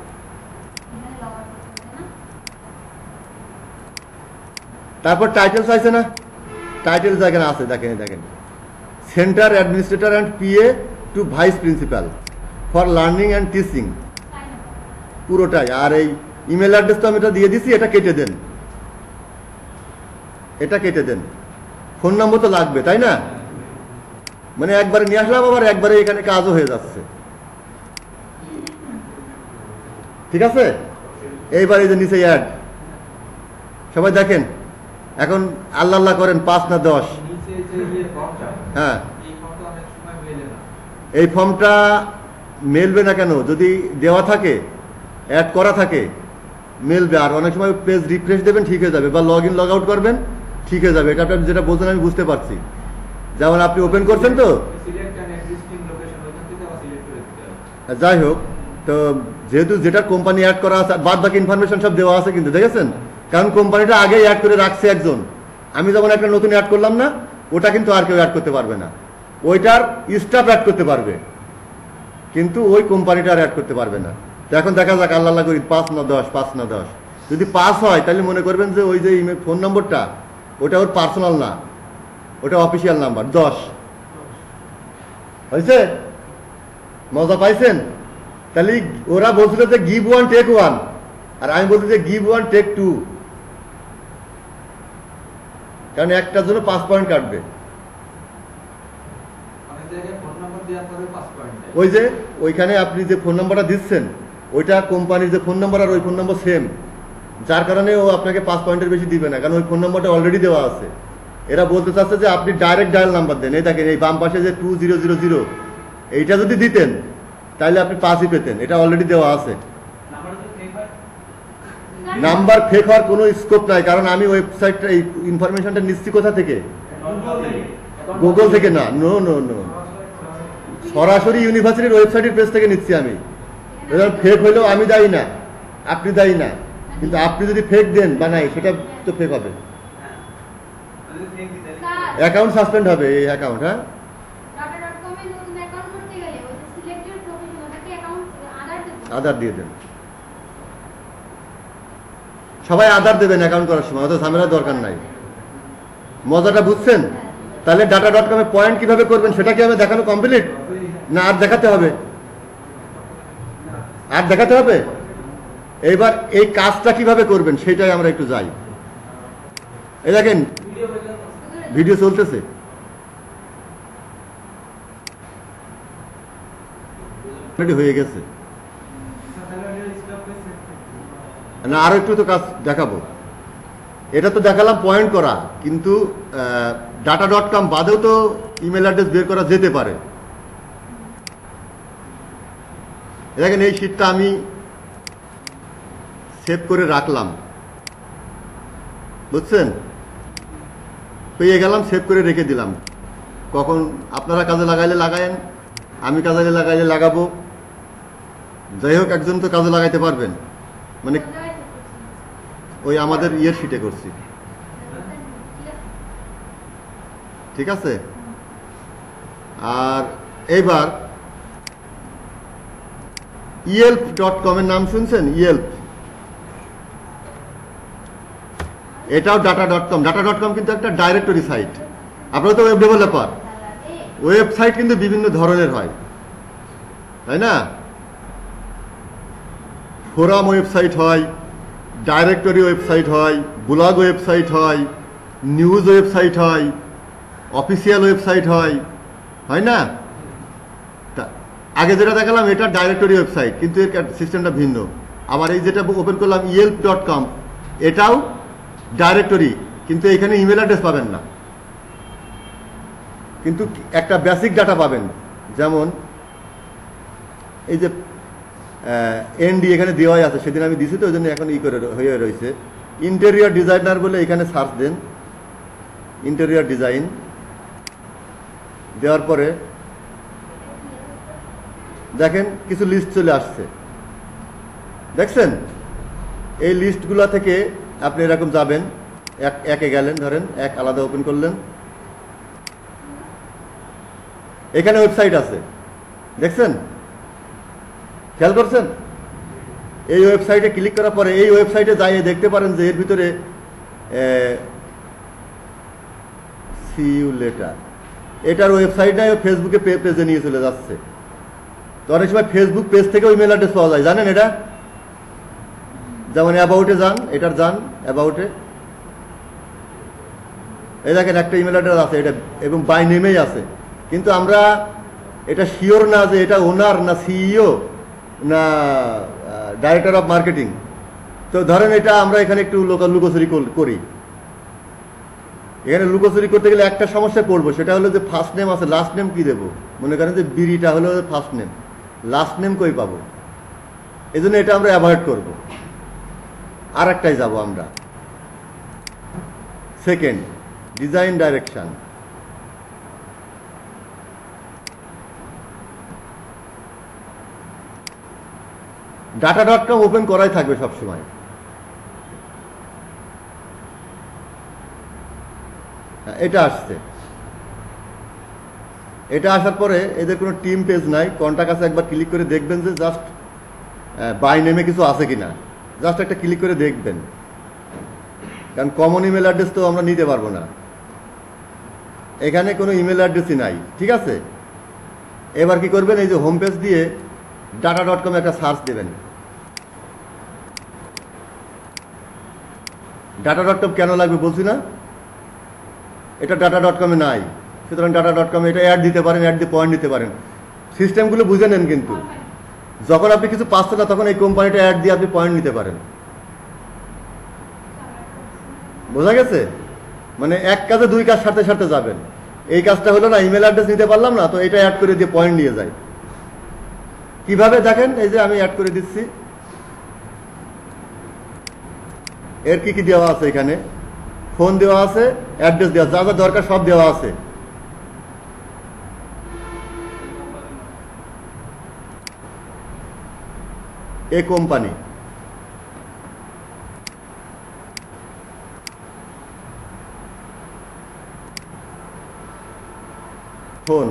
তারপর টাইটেল চাইছে না, টাইটেল যেখানে আছে দেখেন, দেখেন centre administrator and PA to vice principal for learning and teaching, পুরোটাই। আর এই ইমেল অ্যাড্রেস তো আমি এটা দিয়ে দিছি, এটা কেটে দেন, এটা কেটে দেন। ফোন নম্বর তো লাগবে, তাই না? মানে একবারে নিয়ে আসলাম, আবার একবারে এখানে কাজও হয়ে যাচ্ছে। ঠিক আছে, এইবার এই যে নিচে অ্যাড, সবাই দেখেন। এখন আল্লাহ আল্লাহ করেন, পাঁচ না দশ। হ্যাঁ, এই ফর্মটা মেলবে না কেন? যদি দেওয়া থাকে, অ্যাড করা থাকে, মেলবে। আর অনেক সময় পেজ রিফ্রেশ দেবেন, ঠিক হয়ে যাবে, বা লগ ইন লগ আউট করবেন, ঠিক হয়ে যাবে। এটা আপনি যেটা বলছেন আমি বুঝতে পারছি। যেমন আপনি ওপেন করছেন তো, যাই হোক, তো যেহেতু যেটা কোম্পানি অ্যাড করা আছে, বাদ বাকি ইনফরমেশন সব দেওয়া আছে কিন্তু, দেখেছেন? কারণ কোম্পানিটা আগেই অ্যাড করে রাখছে একজন। আমি যেমন একটা নতুন অ্যাড করলাম না, ওটা কিন্তু আর কেউ অ্যাড করতে পারবে না। ওইটার স্টাফ অ্যাড করতে পারবে, কিন্তু ওই কোম্পানিটা আর অ্যাড করতে পারবে না। তো এখন দেখা যাক, আল্লাহ আল্লাহ করি, পাঁচ না দশ, পাঁচ না দশ। যদি পাস হয় তাহলে মনে করবেন যে ওই যে ইমেল ফোন নম্বরটা, ওটা ওর পার্সোনাল না, ওটা অফিসিয়াল নাম্বার। দশ হয়েছে? মজা পাইছেন? তাহলে ওরা বলছিল যে গিভ ওয়ান টেক ওয়ান, আর আমি বলছি যে গিভ ওয়ান টেক টু, কারণ একটার জন্য পাঁচ পয়েন্ট কাটবে। ওই যে ওইখানে আপনি যে ফোন নাম্বারটা দিচ্ছেন, ওইটা কোম্পানির যে ফোন নাম্বার, আর ওই ফোন নাম্বার সেম, যার কারণে ও আপনাকে পাঁচ পয়েন্টের বেশি দিবে না, কারণ ওই ফোন নাম্বারটা অলরেডি দেওয়া আছে। এরা বলতে চাচ্ছে যে আপনি ডাইরেক্ট ডায়াল নাম্বার দেন। এই দেখেন, এই বাম পাশে যে টু জিরো জিরো জিরো, এইটা যদি দিতেন তাহলে আপনি পাঁচই পেতেন, এটা অলরেডি দেওয়া আছে। নাম্বার ফেক হওয়ার কোনো স্কোপ নাই, কারণ আমি ওয়েবসাইটটা, এই ইনফরমেশনটা নিচ্ছি কোথা থেকে? গুগল থেকে না, নো নো নো, সরাসরি ইউনিভার্সিটির ওয়েবসাইটের পেজ থেকে নিচ্ছি আমি। ফেক হইলেও আমি দায়ী না, আপনি দায়ী না, কিন্তু আপনি যদি ফেক দেন বানাই, সেটা তো ফেক হবে, অ্যাকাউন্ট সাসপেন্ড হবে। এই অ্যাকাউন্ট, হ্যাঁ, আধার দিয়ে দেন। সবাই আধার দেবেন অ্যাকাউন্ট করার সময়, অত ঝামেলার দরকার নাই। মজাটা বুঝছেন? তাহলে ডাটা ডট কমে পয়েন্ট কিভাবে করবেন সেটা কি আমি দেখানো কমপ্লিট, না আর দেখাতে হবে? আর দেখাতে হবে। এইবার এই কাজটা কিভাবে করবেন সেটাই আমরা একটু যাই। এই দেখেন, ভিডিও চলতেছে। হয়ে গেছে না, আরো একটু তো কাজ দেখাবো। এটা তো দেখালাম পয়েন্ট করা, কিন্তু ডাটা ডট কম বাদেও তো ইমেল অ্যাড্রেস বের করা যেতে পারে। দেখেন, এই শীটটা আমি সেভ করে রাখলাম, বুঝছেন? পেয়ে গেলাম, সেভ করে রেখে দিলাম। কখন আপনারা কাজে লাগাইলে লাগায়েন, আমি কাজে লাগাইলে লাগাবো। যাই হোক, একজন তো কাজে লাগাইতে পারবেন, মানে ওই আমাদের ইয়ের শিটে করছি, ঠিক আছে? আর এইবার ইয়েল্প ডট কম এর নাম শুনছেন? ইয়েল্প, এটাও data dot com. Data dot com কিন্তু একটা ডাইরেক্টরি সাইট। আপনারা তো ওয়েব ডেভেলপার, ওয়েবসাইট কিন্তু বিভিন্ন ধরনের হয়, তাই না? ফোরাম ওয়েবসাইট হয়, ডাইরেক্টরি ওয়েবসাইট হয়, ব্লগ ওয়েবসাইট হয়, নিউজ ওয়েবসাইট হয়, অফিসিয়াল ওয়েবসাইট হয়, হয় না? আগে যেটা দেখালাম এটা ডাইরেক্টরি ওয়েবসাইট, কিন্তু এর সিস্টেমটা ভিন্ন। আবার এই যেটা ওপেন করলাম ইয়েল্প ডট কম, এটাও ডাইরেক্টরি, কিন্তু এখানে ইমেল অ্যাড্রেস পাবেন না, কিন্তু একটা বেসিক ডাটা পাবেন। যেমন এই যে এনডি এখানে দেওয়াই আছে, সেদিন আমি দিছি তো, ওই জন্য এখন ই করে হয়ে রয়েছে। ইন্টেরিয়র ডিজাইনার বলে এখানে সার্চ দেন, ইন্টেরিয়র ডিজাইন দেওয়ার পরে দেখেন কিছু লিস্ট চলে আসছে, দেখছেন? এই লিস্টগুলো থেকে আপনি এরকম যাবেন, এক একে গেলেন, ধরেন এক আলাদা ওপেন করলেন, এখানে ওয়েবসাইট আছে, দেখছেন? খেয়াল করছেন? এই ওয়েবসাইটে ক্লিক করার পরে এই ওয়েবসাইটে যাইয়ে দেখতে পারেন যে এর ভিতরে সি ইউ লেটার, এটার ওয়েবসাইটে ফেসবুকে পেজে নিয়ে চলে যাচ্ছে। তো অনেক সময় ফেসবুক পেজ থেকেও ইমেল অ্যাড্রেস পাওয়া যায়, জানেন এটা? যেমন অ্যাবাউটে যান, এটার যান অ্যাবাউটে, এই দেখেন একটা ইমেল অ্যাড্রেস আছে এটা, এবং বাই নেমেই আছে, কিন্তু আমরা এটা শিওর না যে এটা ওনার না সিইও না ডাইরেক্টর অফ মার্কেটিং। তো ধরেন এটা আমরা এখানে একটু লোকাল লুকোচুরি করি, এখানে লুকোচুরি করতে গেলে একটা সমস্যা পড়বো, সেটা হলো যে ফার্স্ট নেম আছে, লাস্ট নেম কি দেবো? মনে করেন যে বিড়িটা হলো ফার্স্ট নেম, লাস্ট নেম কই পাবো? এই জন্য এটা আমরা অ্যাভয়েড করবো। আর একটাই যাবো আমরা, second design direction. Data dot com open করাই থাকবে সবসময়। এটা আসছে, এটা আসার পরে এদের কোনো টিম পেজ নাই, কন্টাক্ট আছে, একবার ক্লিক করে দেখবেন যে জাস্ট বাই নেমে কিছু আছে কিনা, জাস্ট একটা ক্লিক করে দেখবেন, কারণ কমন ইমেল অ্যাড্রেস তো আমরা নিতে পারবো না, এখানে কোনো ইমেল অ্যাড্রেসই নাই। ঠিক আছে, এবার কি করবেন, এই যে হোম পেজ দিয়ে ডাটা ডট কম একটা সার্চ দেবেন। ডাটা ডট কম কেন লাগবে বলছি না, এটা ডাটা ডট কমে নাই, সুতরাং ডাটা ডট কমে এটা অ্যাড দিতে পারেন, অ্যাড দিয়ে পয়েন্ট দিতে পারেন, সিস্টেমগুলো বুঝে নেন। কিন্তু যখন আপনি কিছু পাচ্ছেন না তখন এই কোম্পানিটা অ্যাড দিয়ে আপনি পয়েন্ট নিতে পারেন। বোঝা গেছে? মানে এক কাজে দুই কাজ সারতে সারতে যাবেন। এই কাজটা হলো না, ইমেল অ্যাড্রেস নিতে পারলাম না, তো এটা অ্যাড করে দিয়ে পয়েন্ট নিয়ে যায়। কিভাবে দেখেন, এই যে আমি অ্যাড করে দিচ্ছি, এর কি কি দেওয়া আছে, এখানে ফোন দেওয়া আছে, অ্যাড্রেস দেওয়া, যা যা দরকার সব দেওয়া আছে। A company, phone,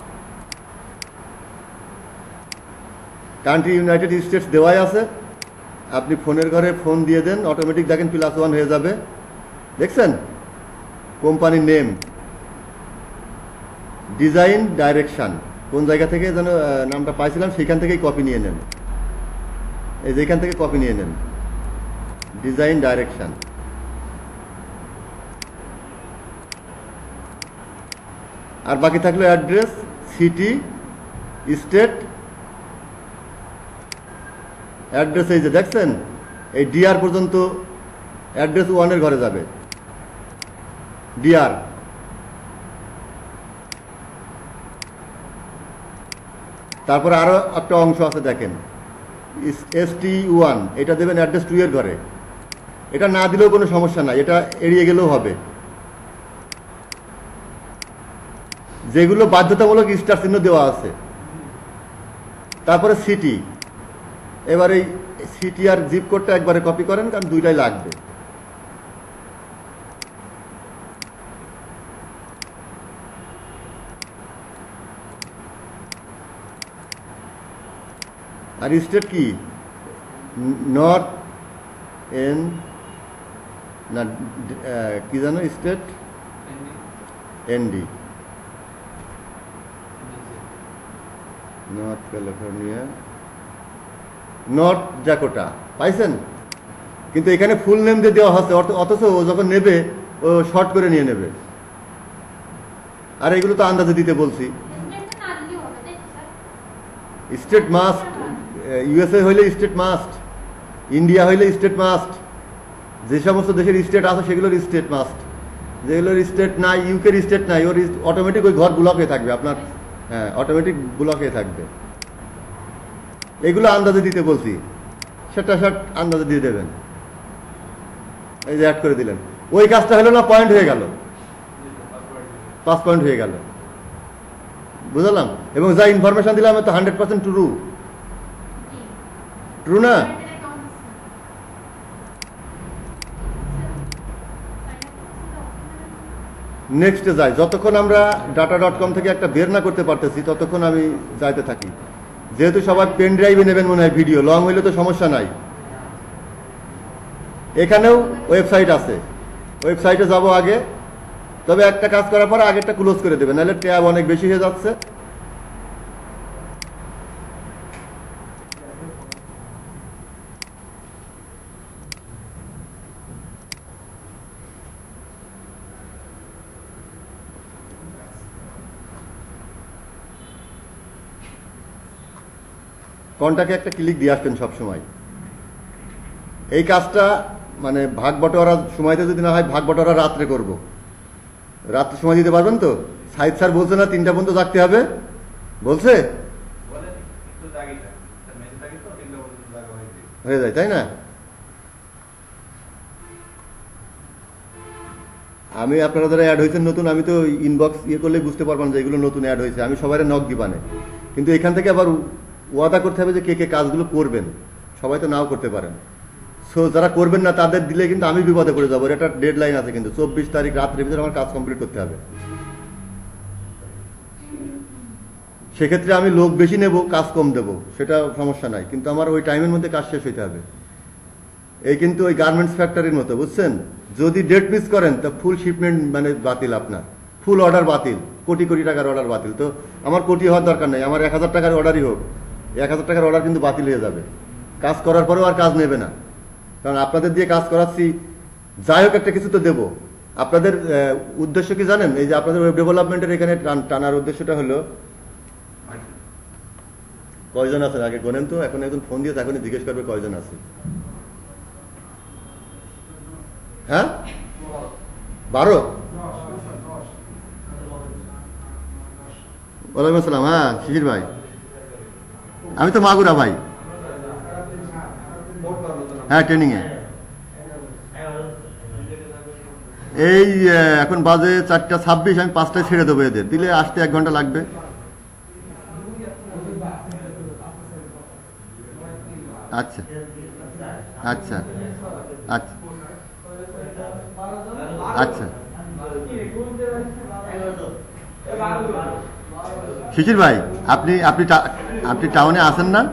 country United States দেওয়াই আছে, আপনি ফোনের ঘরে ফোন দিয়ে দেন, অটোমেটিক দেখেন প্লাস ওয়ান হয়ে যাবে। দেখছেন? কোম্পানি নেম, ডিজাইন ডাইরেকশন, কোন জায়গা থেকে যেন নামটা পাইছিলাম সেখান থেকেই কপি নিয়ে নেন, এই যেখান থেকে কপি নিয়ে নেন, ডিজাইন ডাইরেকশন। আর বাকি থাকলো অ্যাড্রেস, সিটি, স্টেট, অ্যাড্রেস। এই যে দেখছেন, এই ডিআর পর্যন্ত অ্যাড্রেস ওয়ানের ঘরে যাবে, ডিআর। তারপরে আরো একটা অংশ আছে দেখেন, এস টি ওয়ান, এটা দেবেন অ্যাড্রেস টু এর ঘরে। এটা না দিলেও কোনো সমস্যা নাই, এটা এড়িয়ে গেলেও হবে। যেগুলো বাধ্যতামূলক স্টার চিহ্ন দেওয়া আছে। তারপরে সিটি, এবার এই সিটি আর জিপ কোডটা একবারে কপি করেন, কারণ দুইটাই লাগবে। আর স্টেট কি, নর্থ এন না কি জানো, state ND, North California, North Dakota. পাইছেন? কিন্তু এখানে ফুল নেম দিয়ে দেওয়া হচ্ছে, অথচ ও যখন নেবে ও শর্ট করে নিয়ে নেবে। আর এগুলো তো আন্দাজে দিতে বলছি। স্টেট মাস্ট, ইউএসএ হইলে স্টেট মাস্ট, ইন্ডিয়া হইলে স্টেট মাস্ট, যে সমস্ত দেশের স্টেট আছে সেগুলোর স্টেট মাস্ট, যেগুলোর স্টেট নাই, ইউকের স্টেট নাই, ওর অটোমেটিক ওই ঘর ব্লক হয়ে থাকবে আপনার, হ্যাঁ অটোমেটিক ব্লক হয়ে থাকবে। এগুলো আন্দাজে দিতে বলছি, সেটা শর্ট আন্দাজে দিয়ে দেবেন। এই যে অ্যাড করে দিলেন, ওই কাজটা হলো না, পয়েন্ট হয়ে গেল, পাঁচ পয়েন্ট হয়ে গেল। বুঝলাম? এবং যা ইনফরমেশন দিলাম তো হান্ড্রেড পার্সেন্ট ট্রু, ট্রু না? নেক্সটে যাই। যতক্ষণ আমরা ডাটা ডট কম থেকে একটা বের না করতে পারতেছি ততক্ষণ আমি যাইতে থাকি। যেহেতু সবার পেন ড্রাইভে নেবেন মনে হয় ভিডিও, লং হইলে তো সমস্যা নাই। এখানেও ওয়েবসাইট আছে, ওয়েবসাইটে যাব আগে। তবে একটা কাজ করার পরে আগেরটা ক্লোজ করে দেবেন, নাহলে ট্যাব অনেক বেশি হয়ে যাচ্ছে। কন্টাক্টে একটা ক্লিক দিয়ে আসবেন সবসময়। এই কাজটা মানে ভাগ বটোয়ারা সময়তে যদি না হয়, ভাগ বটোয়ারা রাত্রে করব। রাত্রে সময় দিতে পারবেন তো? সাইদ স্যার বলছে না তিনটা পর্যন্ত জাগতে হবে, বলছে হয়ে যায়, তাই না? আমি আপনারা যারা অ্যাড হয়েছেন নতুন, আমি তো ইনবক্স ইয়ে করলে বুঝতে পারবেন যে এগুলো নতুন অ্যাড হয়েছে। আমি সবাই নক দিবানে, কিন্তু এখান থেকে আবার ওয়াদা করতে হবে যে কে কে কাজগুলো করবেন। সবাই তো নাও করতে পারেন। সো যারা করবেন না তাদের দিলে কিন্তু আমি বিপদে পড়ে যাবো। এটা ডেড লাইন আছে, কিন্তু চব্বিশ তারিখ রাত্রের ভিতরে আমার কাজ কমপ্লিট করতে হবে। সেক্ষেত্রে আমি লোক বেশি নেব, কাজ কম দেব, সেটা সমস্যা নাই, কিন্তু আমার ওই টাইমের মধ্যে কাজ শেষ হইতে হবে। এই কিন্তু ওই গার্মেন্টস ফ্যাক্টরির মতো, বুঝছেন? যদি ডেট মিস করেন তা ফুল শিপমেন্ট মানে বাতিল, আপনার ফুল অর্ডার বাতিল, কোটি কোটি টাকার অর্ডার বাতিল। তো আমার কোটি হওয়ার দরকার নেই, আমার এক হাজার টাকার অর্ডারই হোক, এক হাজার টাকার অর্ডার কিন্তু বাতিল হয়ে যাবে। কাজ করার পরেও আর কাজ নেবে না, কারণ আপনাদের দিয়ে কাজ করাচ্ছি, যাই হোক একটা কিছু তো দেবো। আপনাদের উদ্দেশ্য কি জানেন? এই যে আপনাদের ওয়েব ডেভেলপমেন্টের এখানে টানার উদ্দেশ্যটা হলো, কয়জন আছেন আগে গোনেন তো? এখন একজন ফোন দিয়েছে, এখনই জিজ্ঞেস করবে কয়জন আছে। হ্যাঁ, বারো। ওয়ালাইকুম আসসালাম। হ্যাঁ শিশির ভাই, আমি তো মাগুরা ভাই। হ্যাঁ ট্রেনিং এ। এই এখন বাজে চারটা ছাব্বিশ, আমি পাঁচটায় ছেড়ে দেবো। এদের দিলে আসতে এক ঘন্টা লাগবে। আচ্ছা আচ্ছা আচ্ছা আচ্ছা। শিশির ভাই, আপনি আপনি আপনি টাউনে আসেন না?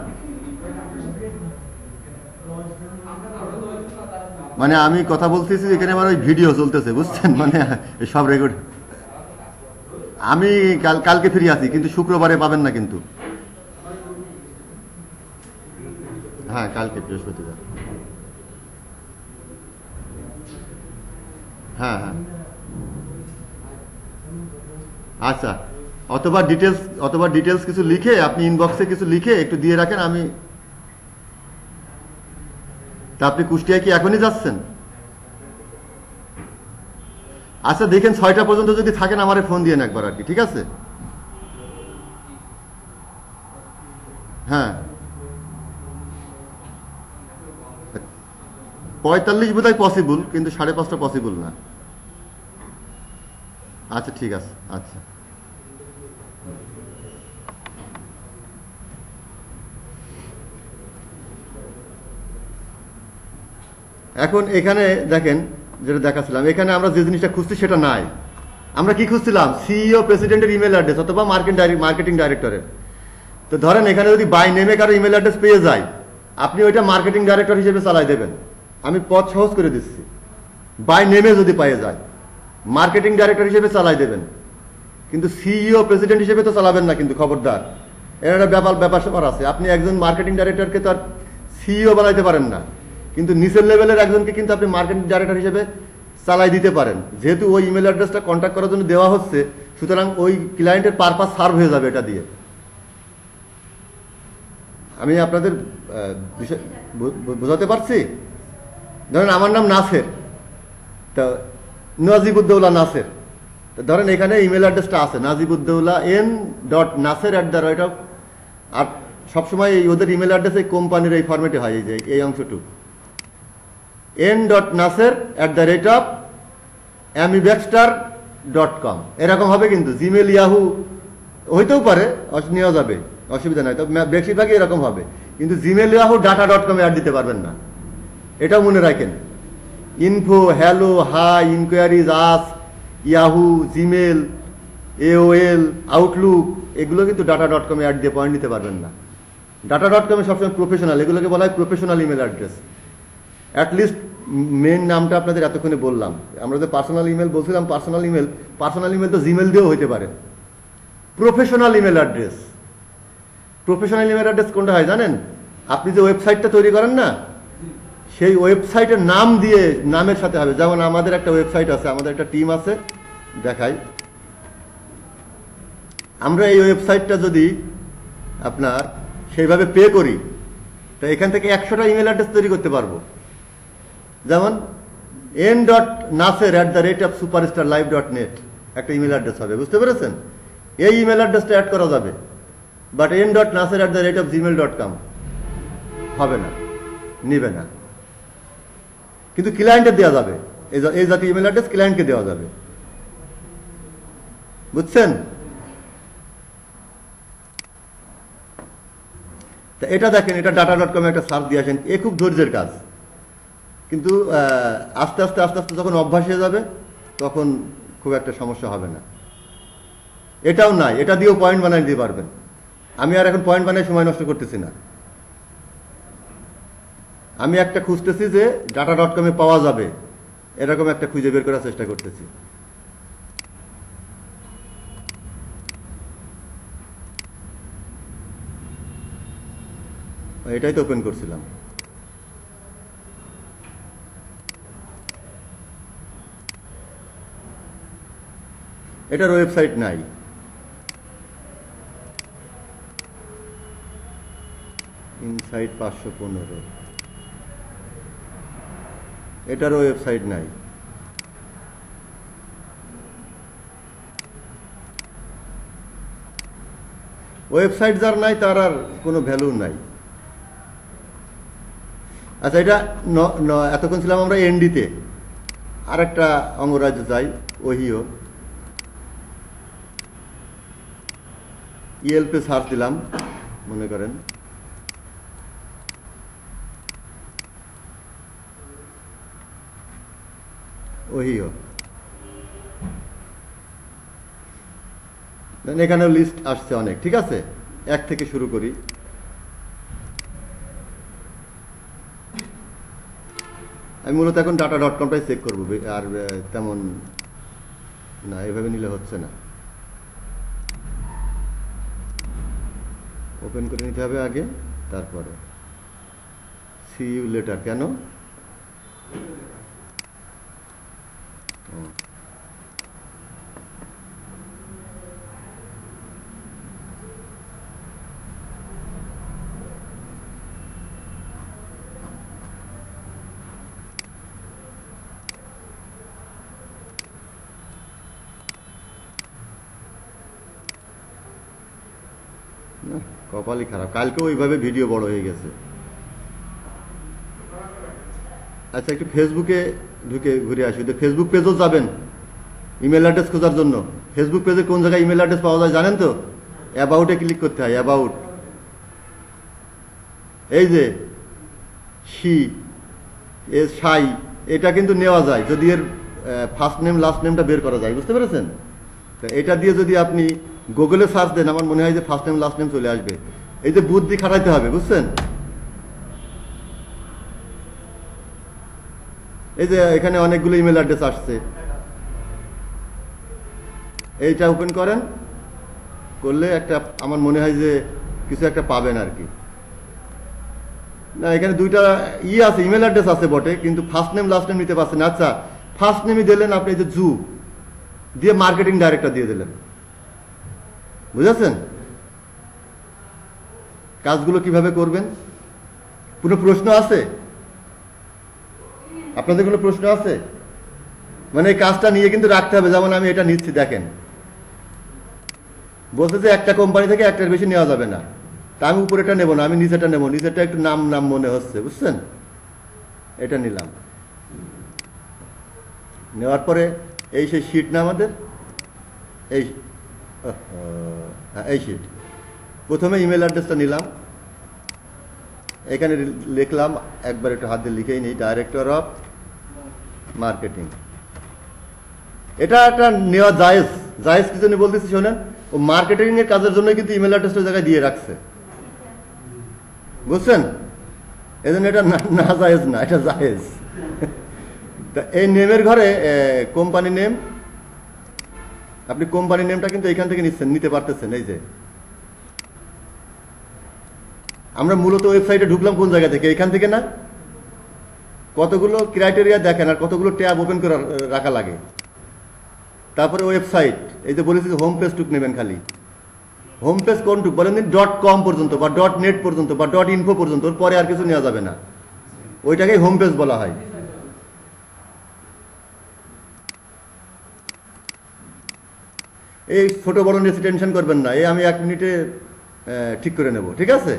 মানে আমি কথা বলতেছি, এখানে আমার ওই ভিডিও চলতেছে, বুঝছেন? মানে সব রেকর্ড। আমি কাল কালকে ফ্রি আছি, কিন্তু শুক্রবারে পাবেন না কিন্তু। হ্যাঁ কালকে বৃহস্পতিবার। হ্যাঁ হ্যাঁ আচ্ছা। অথবা ডিটেলস অথবা ডিটেলস কিছু লিখে আপনি ইনবক্সে কিছু লিখে একটু দিয়ে রাখেন। আমি তা আপনি কুষ্টিয়ায় কি এখনই যাচ্ছেন? আচ্ছা দেখেন, ছয়টা পর্যন্ত যদি থাকেন আমারে ফোন দিয়ে একবার আর কি, ঠিক আছে? হ্যাঁ পঁয়তাল্লিশ বোধহয় পসিবল, কিন্তু সাড়ে পাঁচটা পসিবল না। আচ্ছা ঠিক আছে। আচ্ছা এখন এখানে দেখেন, যেটা দেখাচ্ছিলাম, এখানে আমরা যে জিনিসটা খুঁজছি সেটা নাই। আমরা কি খুঁজছিলাম? সিইও প্রেসিডেন্টের ইমেল অ্যাড্রেস অথবা মার্কেটিং ডাইরেক্টরের। তো ধরেন এখানে যদি বাই নেমে কারো ইমেল অ্যাড্রেস পেয়ে যায়, আপনি ওইটা মার্কেটিং ডাইরেক্টর হিসেবে চালাই দেবেন। আমি পথ সহজ করে দিচ্ছি। বাই নেমে যদি পেয়ে যায়, মার্কেটিং ডাইরেক্টর হিসেবে চালাই দেবেন, কিন্তু সিইও প্রেসিডেন্ট হিসেবে তো চালাবেন না, কিন্তু খবরদার। এর একটা ব্যাপার ব্যাপার স্যাপার আছে। আপনি একজন মার্কেটিং ডাইরেক্টরকে তো আর সিইও বানাইতে পারেন না, কিন্তু নিচের লেভেলের একজনকে কিন্তু আপনি মার্কেটিং ডাইরেক্টর হিসেবে চালাই দিতে পারেন। যেহেতু ওই ইমেল অ্যাড্রেসটা কন্ট্যাক্ট করার জন্য দেওয়া হচ্ছে, সুতরাং ওই ক্লায়েন্টের পারপাস সার্ভ হয়ে যাবে এটা দিয়ে। আমি আপনাদের বিষয় বোঝাতে পারছি? ধরেন আমার নাম নাসের, তো নাজিবুদ্দৌলা নাসের। ধরেন এখানে ইমেল অ্যাড্রেসটা আছে Najibuddoula N dot Naser at the rate of, আর সবসময় এই ওদের ইমেল অ্যাড্রেস এই কোম্পানির এই ফরম্যাটে হয়, এই যে এই অংশটু N dot Naser at the rate of অ্যামিব্যাক্সটার ডট কম, এরকম হবে। কিন্তু জিমেল ইয়াহু হইতেও পারে, নেওয়া যাবে, অসুবিধা নাই। তো বেশিরভাগই এরকম হবে, কিন্তু জিমেল ইয়াহু ডাটা ডট কমে অ্যাড দিতে পারবেন না, এটাও মনে রাখেন। Info, hello, hi, inquiries, us, Yahoo, Gmail, AOL, Outlook, এগুলো কিন্তু ডাটা ডট কমে অ্যাড দিয়ে পয়েন্ট নিতে পারবেন না। ডাটা ডট কমে সবসময় প্রফেশনাল, এগুলোকে বলা হয় professional email address. At least main নামটা আপনাদের এতক্ষণে বললাম। আমরা যে পার্সোনাল ইমেল বলছিলাম, পার্সোনাল ইমেল পার্সোনাল ইমেল তো জিমেল দিয়েও হইতে পারে। Professional email address, professional email address কোনটা হয় জানেন? আপনি যে ওয়েবসাইটটা তৈরি করেন না, সেই ওয়েবসাইটের নাম দিয়ে, নামের সাথে হবে। যেমন আমাদের একটা ওয়েবসাইট আছে, আমাদের একটা টিম আছে, দেখাই। আমরা এই ওয়েবসাইটটা যদি আপনার সেইভাবে পে করি, তো এখান থেকে একশোটা ইমেল অ্যাড্রেস তৈরি করতে পারবো। যেমন N dot Naser at the rate of superstar live dot net একটা ইমেল অ্যাড্রেস হবে, বুঝতে পেরেছেন? এই ইমেল অ্যাড্রেসটা অ্যাড করা যাবে, but N dot Naser at the rate of Gmail dot com হবে না, নিবে না। কিন্তু ক্লায়েন্টের দেওয়া যাবে, এই জাতীয় ইমেল অ্যাড্রেস ক্লায়েন্টকে দেওয়া যাবে, বুঝছেন? তা এটা দেখেন, এটা ডাটা ডট কমে একটা সার্চ দিয়ে আসেন, এ খুব ধৈর্যের কাজ, কিন্তু আস্তে আস্তে আস্তে আস্তে যখন অভ্যাস হয়ে যাবে তখন খুব একটা সমস্যা হবে না। এটাও নাই, এটা দিয়েও পয়েন্ট বানিয়ে দিতে পারবেন। আমি আর এখন পয়েন্ট বানিয়ে সময় নষ্ট করতেছি না, আমি একটা খুঁজতেছি যে ডাটা ডট কমে পাওয়া যাবে এরকম একটা খুঁজে বের করার চেষ্টা করতেছি। এটাই তো ওপেন করছিলাম। এটার ওয়েবসাইট নাই, ইনসাইট পাঁচশো পনেরো, এটারও ওয়েবসাইট নাই। ওয়েবসাইট যার নাই তার আর কোনো ভ্যালু নাই। আচ্ছা, এটা এতক্ষণ ছিলাম আমরা এনডিতে, আর একটা অঙ্গরাজ্য যাই, ওহিও। ইএলপি সার্চ দিলাম মনে করেন, ওহিও, এখানেও লিস্ট আসছে অনেক। ঠিক আছে, এক থেকে শুরু করি। আমি মূলত এখন ডাটা ডট কমটাই চেক করবো, আর তেমন না, এভাবে নিলে হচ্ছে না। ওপেন করে নিতে হবে আগে, তারপরে সি ইউ লেটার। কেন? কপালই খারাপ, কালকেও ওইভাবে ভিডিও বড় হয়ে গেছে। আচ্ছা, একটু ফেসবুকে ঢুকে ঘুরে আসি। ফেসবুক পেজও যাবেন ইমেল অ্যাড্রেস খোঁজার জন্য। ফেসবুক পেজে কোন জায়গায় ইমেল অ্যাড্রেস পাওয়া যায় জানেন তো? অ্যাবাউটে ক্লিক করতে হয়, অ্যাবাউট। এই যে সি এ সাই, এটা কিন্তু নেওয়া যায় যদি এর ফার্স্ট নেম লাস্ট নেমটা বের করা যায়, বুঝতে পেরেছেন? এটা দিয়ে যদি আপনি গুগলে সার্চ দেন, আমার মনে হয় যে ফার্স্ট নেম লাস্ট নেম চলে আসবে। এই যে বুদ্ধি খাটাইতে হবে, বুঝছেন? এই যে এখানে অনেকগুলো ইমেল অ্যাড্রেস আসছে, এইটা ওপেন করেন, করলে একটা আমার মনে হয় যে কিছু একটা পাবেন আর কি। না, এখানে দুইটা ই আছে, ইমেল অ্যাড্রেস আছে বটে, কিন্তু ফার্স্ট নেম লাস্ট নেম নিতে পারছেন। আচ্ছা, ফার্স্ট নেমই দিলেন আপনি, এই যে জু দিয়ে মার্কেটিং ডাইরেক্টর দিয়ে দিলেন, বুঝেছেন? কাজগুলো কিভাবে করবেন? কোনো প্রশ্ন আছে আপনাদের? কোনো প্রশ্ন আছে? মানে এই কাজটা নিয়ে কিন্তু রাখতে হবে। যেমন আমি এটা নিচ্ছি, দেখেন বলছে যে একটা কোম্পানি থেকে একটার বেশি নেওয়া যাবে না, তা আমি উপরেটা নেবো না, আমি নিচেটা নেবো। নিচেটা একটু নাম নাম মনে হচ্ছে, বুঝছেন? এটা নিলাম। নেওয়ার পরে এই সেই শিট না আমাদের, এই এই শিট। প্রথমে ইমেল অ্যাড্রেসটা নিলাম, এখানে লিখলাম, একবার একটু হাত দিয়ে লিখেই নিই, ডাইরেক্টর অফ মার্কেটিং। এটা একটা নেওয়া জায়েজ। জায়েজ কি জন্য বলতেছি শোনেন, ও মার্কেটিং এর কাজের জন্য কিন্তু ইমেল অ্যাড্রেসটা জায়গায় দিয়ে রাখছে, বুঝছেন? এই জন্য এটা না জায়েজ না, এটা জায়েজ। তা এই নেমের ঘরে কোম্পানি নেম, আপনি কোম্পানি নেমটা কিন্তু এখান থেকে নিচ্ছেন, নিতে পারতেছেন। এই যে আমরা মূলত ওয়েবসাইটে ঢুকলাম কোন জায়গা থেকে? এখান থেকে না? কতগুলো ক্রাইটেরিয়া দেখেন, আর কতগুলো ট্যাব ওপেন করে রাখা লাগে। তারপরে ওয়েবসাইট, এই যে বলেছি হোম পেজ টুক নেবেন খালি, হোম পেজ কোনটুক বলেন দিন, ডট কম পর্যন্ত বা ডট নেট পর্যন্ত বা ডট ইনফো পর্যন্ত, ওর পরে আর কিছু নেওয়া যাবে না, ওইটাকেই হোম পেজ বলা হয়। এই ছোট বড় নিয়ে টেনশন করবেন না, এই আমি এক মিনিটে ঠিক করে নেব, ঠিক আছে।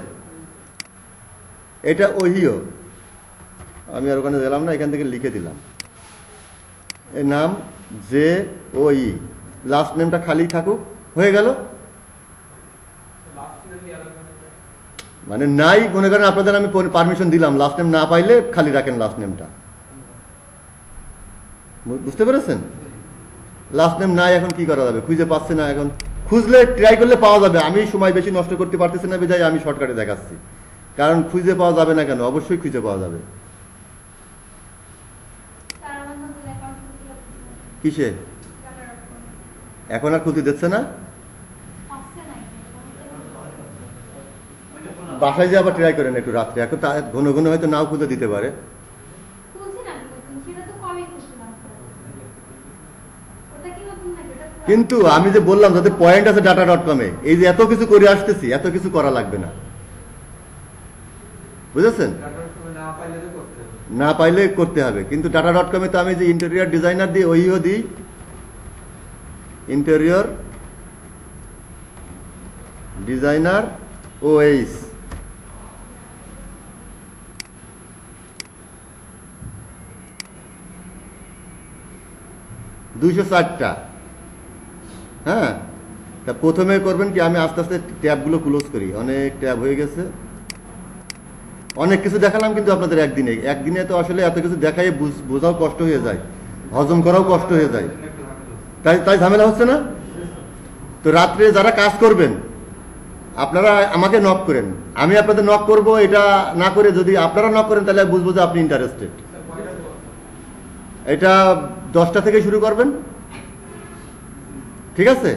এটা ওহিও, আমি আর ওখানে গেলাম না, এখান থেকে লিখে দিলাম এর নাম জে ও ই, লাস্ট নেমটা খালি থাকুক, হয়ে গেল। মানে নাই মনে করেন আপনাদের আমি পারমিশন দিলাম, লাস্ট নেম না পাইলে খালি রাখেন লাস্ট নেমটা, বুঝতে পেরেছেন। লাস্ট নেম নাই, এখন কি করা যাবে, খুঁজে পাচ্ছে না, এখন খুঁজলে ট্রাই করলে পাওয়া যাবে। আমি সময় বেশি নষ্ট করতে পারতেছি না বিধায় আমি শর্টকাটে দেখাচ্ছি, কারণ খুঁজে পাওয়া যাবে না কেন, অবশ্যই খুঁজে পাওয়া যাবে। কিসে এখন আর খুঁজে দিচ্ছে না, বাসায় যে আবার ট্রাই করেন একটু রাত্রে, এখন ঘন ঘন হয়তো নাও খুঁজে দিতে পারে। কিন্তু আমি যে বললাম যাদের পয়েন্ট আছে ডাটা ডট কমে, এই যে এত কিছু করে আসতেছি, এত কিছু করা লাগবে না, বুঝেছেন। না পাইলে করতে হবে, কিন্তু ডাটা ডট কমে তো আমি যে ইন্টেরিয়র ডিজাইনার দিই, ওইও দিই ইন্টেরিয়র ডিজাইনার ওএইস, দুইশো ষাটটা। হ্যাঁ, তা প্রথমে করবেন কি, আমি আস্তে আস্তে ট্যাবগুলো ক্লোজ করি, অনেক ট্যাব হয়ে গেছে, অনেক কিছু দেখালাম কিন্তু আপনাদের একদিনে, একদিনে তো আসলে এত কিছু দেখাই বোঝাও কষ্ট হয়ে যায়, হজম করাও কষ্ট হয়ে যায়, তাই তাই ঝামেলা হচ্ছে না। তো রাত্রে যারা কাজ করবেন আপনারা আমাকে নক করেন, আমি আপনাদের নক করব, এটা না করে যদি আপনারা নক করেন তাহলে বুঝবো যে আপনি ইন্টারেস্টেড। এটা দশটা থেকে শুরু করবেন, ঠিক আছে।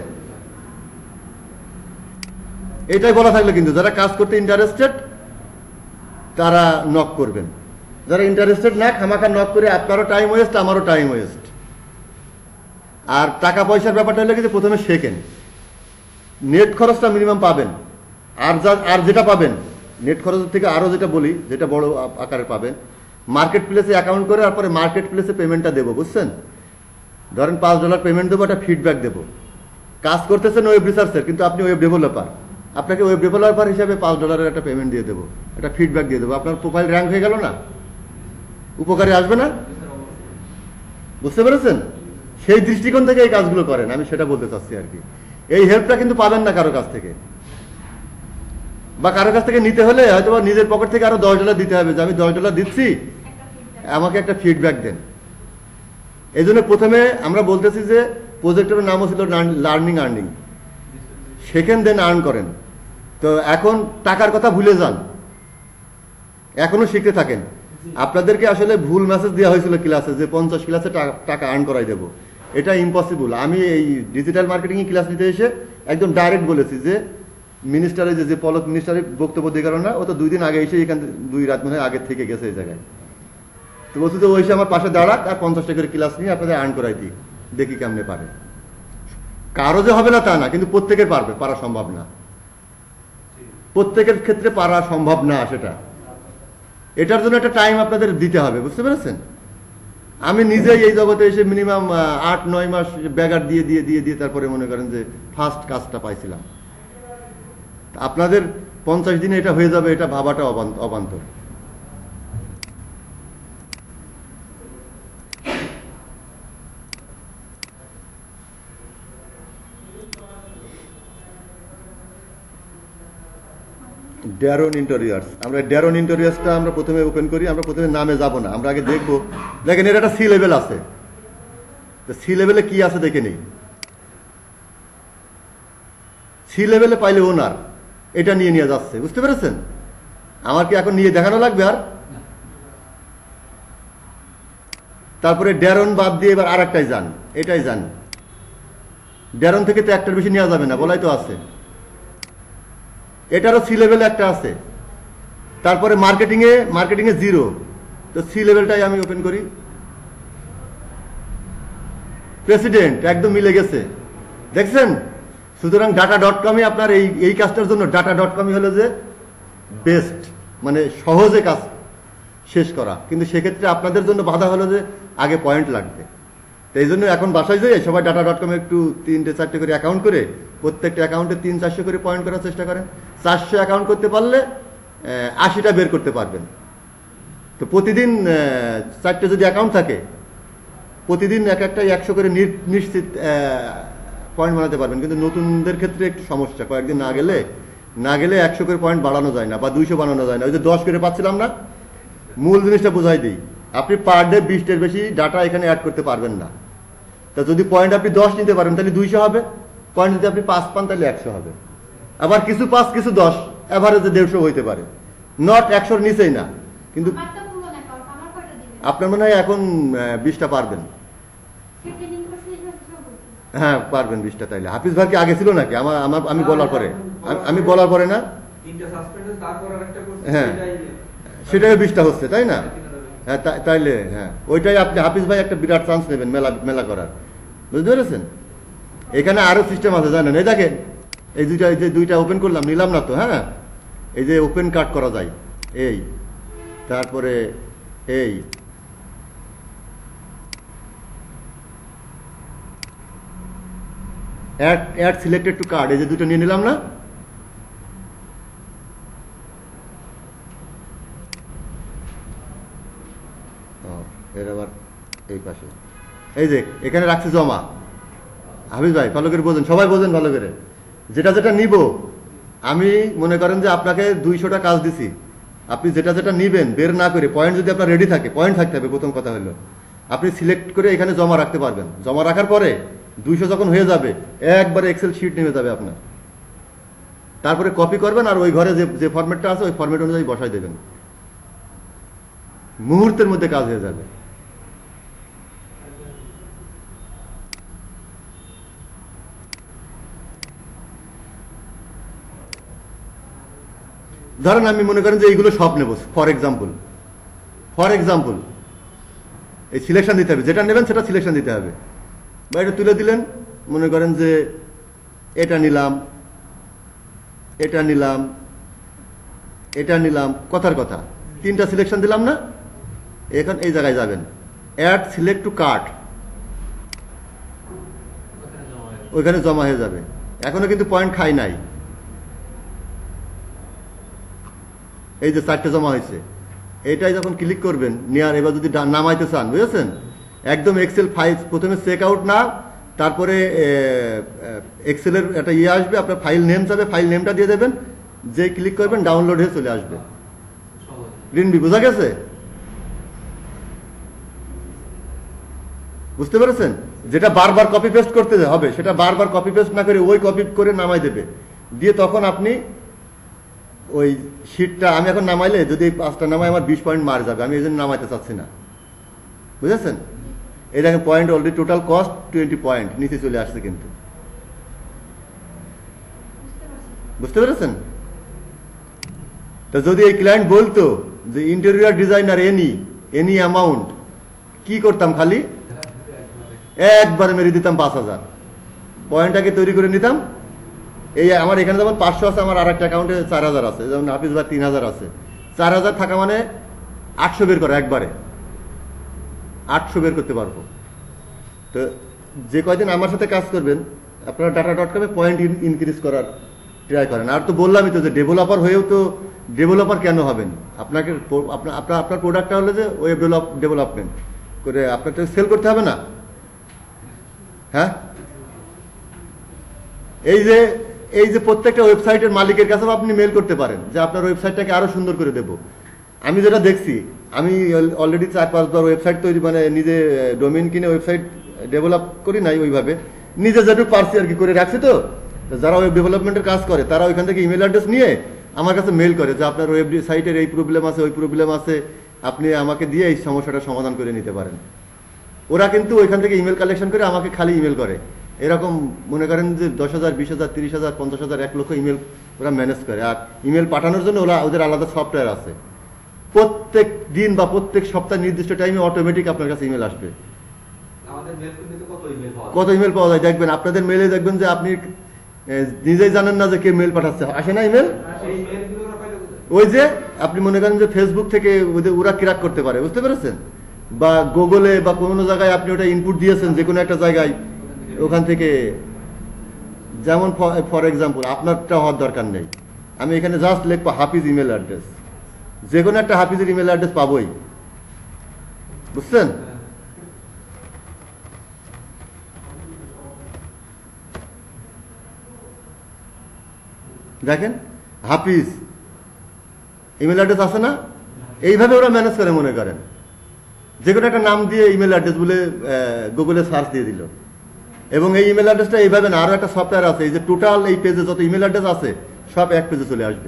এটাই বলা থাকলো, কিন্তু যারা কাজ করতে ইন্টারেস্টেড তারা নক করবেন, যারা ইন্টারেস্টেড না খামাখা নক করে আপনারও টাইম ওয়েস্ট, আমারও টাইম ওয়েস্ট। আর টাকা পয়সার ব্যাপারটা হলে কিন্তু প্রথমে শেখেন, নেট খরচটা মিনিমাম পাবেন, আর যা আর যেটা পাবেন নেট খরচের থেকে আরও যেটা বলি, যেটা বড় আকারে পাবেন, মার্কেট প্লেসে অ্যাকাউন্ট করে তারপরে মার্কেট প্লেসে পেমেন্টটা দেবো, বুঝছেন। ধরেন পাঁচ ডলার পেমেন্ট দেবো, একটা ফিডব্যাক দেবো। কাজ করতেছেন ওয়েব রিসার্চের, কিন্তু আপনি ওয়েব ডেভেলপার, আপনাকে ওয়েব ডেভেলপার হিসাবে পাঁচ ডলারের একটা পেমেন্ট দিয়ে দেবো, একটা ফিডব্যাক দিয়ে দেবো, আপনার প্রোফাইল র্যাঙ্ক হয়ে গেল না, উপকারে আসবে না, বুঝতে পেরেছেন। সেই দৃষ্টিকোণ থেকে এই কাজগুলো করেন, আমি সেটা বলতে চাচ্ছি আর কি। এই হেল্পটা কিন্তু পাবেন না কারো কাছ থেকে, বা কারো কাছ থেকে নিতে হলে হয়তো নিজের পকেট থেকে আরো দশ ডলার দিতে হবে, যে আমি দশ ডলার দিচ্ছি, আমাকে একটা ফিডব্যাক দেন। এই জন্য প্রথমে আমরা বলতেছি যে প্রজেক্টের নামও ছিল লার্নিং আর্নিং, শেখেন দেন আর্ন করেন। তো এখন টাকার কথা ভুলে যান, এখনো শিখতে থাকেন। আপনাদেরকে আসলে ভুল মেসেজ দেওয়া হয়েছিল ক্লাসে যে পঞ্চাশ ক্লাসে টাকা আর্ন করাই দেবো, এটা ইম্পসিবল। আমি এই ডিজিটাল মার্কেটিং ক্লাস নিতে এসে একদম ডাইরেক্ট বলেছি যে মিনিস্টারের যে পলক মিনিস্টারের বক্তব্য দিয়ে কারণ না, ও তো দুই দিন আগে এসে এখান দুই রাত মনে হয় আগের থেকে গেছে এই জায়গায়। তো বলছি যে ওই আমার পাশে দাঁড়াক আর পঞ্চাশ টাকার ক্লাস নিয়ে আপনাদের আর্ন করাই দিই, দেখি কেমনে পারে। কারো যে হবে না তা না, কিন্তু প্রত্যেকের পারবে, পারা সম্ভব না, প্রত্যেকের ক্ষেত্রে পারা সম্ভব না সেটা। এটার জন্য একটা টাইম আপনাদের দিতে হবে, বুঝতে পেরেছেন। আমি নিজেই এই জগতে এসে মিনিমাম আট নয় মাস ব্যাগার দিয়ে দিয়ে দিয়ে দিয়ে তারপরে মনে করেন যে ফার্স্ট কাজটা পাইছিলাম। আপনাদের পঞ্চাশ দিনে এটা হয়ে যাবে, এটা ভাবাটা অবান্তর। ড্যারন ইন্টেরিয়ার্স, আমরা ড্যারন ইন্টেরিয়ার্সটা আমরা প্রথমে ওপেন করি। আমরা প্রথমে নামে যাব না, আমরা আগে দেখবো, দেখেন এর একটা সি লেভেল আছে, সি লেভেলে কি আছে দেখে নেই। সি লেভেলে পাইলে ওনার এটা নিয়ে নিয়ে যাচ্ছে, বুঝতে পেরেছেন। আমার কি এখন নিয়ে দেখানো লাগবে আর? তারপরে ড্যারন বাদ দিয়ে এবার আর একটাই যান, এটাই যান। ড্যারন থেকে তো একটার বেশি নেওয়া যাবে না, বলাই তো আছে। এটারও সি লেভেলে একটা আছে। তারপরে মার্কেটিংয়ে মার্কেটিংয়ে জিরো, তো সি লেভেলটাই আমি ওপেন করি। প্রেসিডেন্ট একদম মিলে গেছে, দেখছেন। সুতরাং ডাটা ডট কমই আপনার এই এই কাজটার জন্য ডাটা ডট কমই হলো যে বেস্ট, মানে সহজে কাজ শেষ করা। কিন্তু সেক্ষেত্রে আপনাদের জন্য বাধা হলো যে আগে পয়েন্ট লাগবে। তো এই জন্য এখন বাসায় যেয়ে সবাই ডাটা ডট কমে একটু তিনটে চারটে করে অ্যাকাউন্ট করে প্রত্যেকটা অ্যাকাউন্টে তিন চারশো করে পয়েন্ট করার চেষ্টা করেন। চারশো অ্যাকাউন্ট করতে পারলে আশিটা বের করতে পারবেন। তো প্রতিদিন চারটে যদি অ্যাকাউন্ট থাকে, প্রতিদিন এক একটা একশো করে নিশ্চিত পয়েন্ট বানাতে পারবেন। কিন্তু নতুনদের ক্ষেত্রে একটু সমস্যা, কয়েকদিন না গেলে না গেলে একশো করে পয়েন্ট বাড়ানো যায় না বা দুইশো বানানো যায় না। ওই যে দশ করে পাচ্ছিলাম না, মূল জিনিসটা বোঝাই দিই। আপনি পার ডে বিশটার বেশি ডাটা এখানে অ্যাড করতে পারবেন না। তা যদি পয়েন্ট আপনি দশ নিতে পারেন তাহলে দুইশো হবে, পয়েন্ট যদি আপনি পাঁচ পান তাহলে একশো হবে। আবার কিছু পাঁচ কিছু দশ, অ্যাভারেজে দেড়শো হইতে পারে, নট একশোর নিচেই না। কিন্তু আপনার মনে হয় এখন বিশটা পারবেন। হ্যাঁ পারবেন বিশটা। তাইলে হাফিজ ভাই কি আগে ছিল নাকি? আমার আমার আমি বলার পরে আমি বলার পরে না, হ্যাঁ সেটাই বিশটা হচ্ছে, তাই না? হ্যাঁ তাইলে হ্যাঁ ওইটাই আপনি হাফিজ ভাই একটা বিরাট চান্স নেবেন মেলা মেলা করার, বুঝতে পেরেছেন? এখানে আরো সিস্টেম আছে জানেন। এই দেখেন এই দুইটা, এই যে দুইটা ওপেন করলাম, নিলাম না তো, হ্যাঁ এই যে ওপেন কাট করা যায়, এই তারপরে এই add add selected to card, এই যে দুটো নিয়ে নিলাম না, এর আবার এই পাশে এই যে এখানে রাখছি জমা। হাফিজ ভাই ভালো করে বোঝেন, সবাই বোঝেন ভালো করে। যেটা যেটা নিব আমি মনে করেন যে আপনাকে দুইশোটা কাজ দিছি, আপনি যেটা যেটা নিবেন বের না করে পয়েন্ট যদি আপনার রেডি থাকে, পয়েন্ট থাকতে হবে প্রথম কথা হলো, আপনি সিলেক্ট করে এখানে জমা রাখতে পারবেন। জমা রাখার পরে দুইশো যখন হয়ে যাবে একবারে এক্সেল শিট নেমে যাবে আপনার, তারপরে কপি করবেন আর ওই ঘরে যে যে ফরম্যাটটা আছে ওই ফরম্যাট অনুযায়ী বসাই দেবেন, মুহূর্তের মধ্যে কাজ হয়ে যাবে। ধরেন আমি মনে করেন যে এইগুলো সব নেব, ফর এক্সাম্পল ফর এক্সাম্পল এই সিলেকশন দিতে হবে, যেটা নেবেন সেটা সিলেকশন দিতে হবে। বা এটা তুলে দিলেন, মনে করেন যে এটা নিলাম, এটা নিলাম, এটা নিলাম, কথার কথা তিনটা সিলেকশন দিলাম না, এখন এই জায়গায় যাবেন অ্যাড সিলেক্ট টু কার্ট, ওইখানে জমা হয়ে যাবে। এখনো কিন্তু পয়েন্ট খাই নাই, এই যে চারটে জমা হয়েছে, এইটাই যখন ক্লিক করবেন নেয়ার, এবার যদি নামাইতে চান, বুঝেছেন, একদম এক্সেল ফাইল প্রথমে চেক আউট না, তারপরে এক্সেলের একটা ইয়ে আসবে, আপনার ফাইল নেম যাবে, ফাইল নেমটা দিয়ে দেবেন, যে ক্লিক করবেন ডাউনলোড হয়ে চলে আসবে। রিনবি বোঝা গেছে? বুঝতে পেরেছেন? যেটা বারবার কপি পেস্ট করতে হবে সেটা বারবার কপি পেস্ট না করে ওই কপি করে নামাই দেবে, দিয়ে তখন আপনি ওই শিটটা, আমি এখন নামাইলে যদি পাঁচটা নামাই আমার বিশ পয়েন্ট মার যাবে, আমি এই জন্য নামাইতে চাচ্ছি না, বুঝেছেন? এই দেখেন point already total cost twenty point নিচে চলে আসছে কিন্তু, বুঝতে পেরেছেন? তো যদি এই ক্লায়েন্ট বলতো যে interior designer any any amount, কি করতাম, খালি একবারে মেরে দিতাম পাঁচ হাজার, পয়েন্টটাকে তৈরি করে নিতাম। এই আমার এখানে যেমন পাঁচশো আছে, আমার আর একটা অ্যাকাউন্টে চার হাজার আছে, যেমন হাফিজ ভাই তিন হাজার আছে, চার হাজার থাকা মানে আটশো বের করা, একবারে আটশো বের করতে পারবো। তো যে কয়দিন আমার সাথে কাজ করবেন আপনারা ডাটা ডট কমে পয়েন্ট ইনক্রিজ করার ট্রাই করেন। আর তো বললামই তো যে ডেভেলপার হয়েও তো ডেভেলপার কেন হবেন? আপনাকে আপনার আপনার প্রোডাক্টটা হলো যে ওয়েব ডেভেলপ ডেভেলপমেন্ট করে আপনাকে সেল করতে হবে না? হ্যাঁ, এই যে এই যে প্রত্যেকটা ওয়েবসাইটের মালিকের কাছেও আপনি মেল করতে পারেন যে আপনার ওয়েবসাইটটাকে আরো সুন্দর করে দেব। আমি যেটা দেখছি, আমি অলরেডি চার পাঁচবার ওয়েবসাইট তৈরি, মানে নিজে ডোমেইন কিনে ওয়েবসাইট ডেভেলপ করি নাই ওইভাবে, নিজে যেটুকু পারছি আর কি করে রাখছি। তো যারা ওয়েব ডেভেলপমেন্টের কাজ করে তারা ওইখান থেকে ইমেল অ্যাড্রেস নিয়ে আমার কাছে মেল করে যে আপনার ওয়েব সাইটের এই প্রবলেম আছে, ওই প্রবলেম আছে, আপনি আমাকে দিয়ে এই সমস্যাটা সমাধান করে নিতে পারেন। ওরা কিন্তু ওইখান থেকে ইমেল কালেকশন করে আমাকে খালি ইমেল করে, এরকম মনে করেন যে দশ হাজার বিশ হাজার তিরিশ হাজার পঞ্চাশ হাজার এক লক্ষ ইমেল ওরা ম্যানেজ করে। আর ইমেল পাঠানোর জন্য ওরা ওদের আলাদা সফটওয়্যার আছে, প্রত্যেক দিন বা প্রত্যেক সপ্তাহে নির্দিষ্ট টাইমে অটোমেটিক আপনার কাছে ইমেল আসবে। কত ইমেল পাওয়া যায় দেখবেন, আপনাদের মেলে দেখবেন যে আপনি নিজেই জানেন না যে কে মেল পাঠাচ্ছে, আসে না ইমেল। ওই যে আপনি মনে করেন যে ফেসবুক থেকে ওরা ক্র্যাক করতে পারে, বুঝতে পেরেছেন, বা গুগলে বা কোনো জায়গায় আপনি ওটা ইনপুট দিয়েছেন যে কোনো একটা জায়গায়, ওখান থেকে, যেমন ফর এক্সাম্পল আপনারটা হওয়ার দরকার নেই, আমি এখানে জাস্ট লিখবো হাফিজ ইমেল অ্যাড্রেস, যে কোনো একটা হাফিজের ইমেল অ্যাড্রেস পাবোই, বুঝছেন। দেখেন হাফিজ ইমেল অ্যাড্রেস আছে না, এইভাবে ওরা ম্যানেজ করে, মনে করেন যে কোনো একটা নাম দিয়ে ইমেল অ্যাড্রেস বলে গুগলে সার্চ দিয়ে দিল, এবং এই ইমেল অ্যাড্রেসটা এইভাবে না, আরো একটা সফটওয়্যার আছে, এই যে টোটাল এই পেজে যত ইমেল অ্যাড্রেস আছে সব এক পেজে চলে আসবে।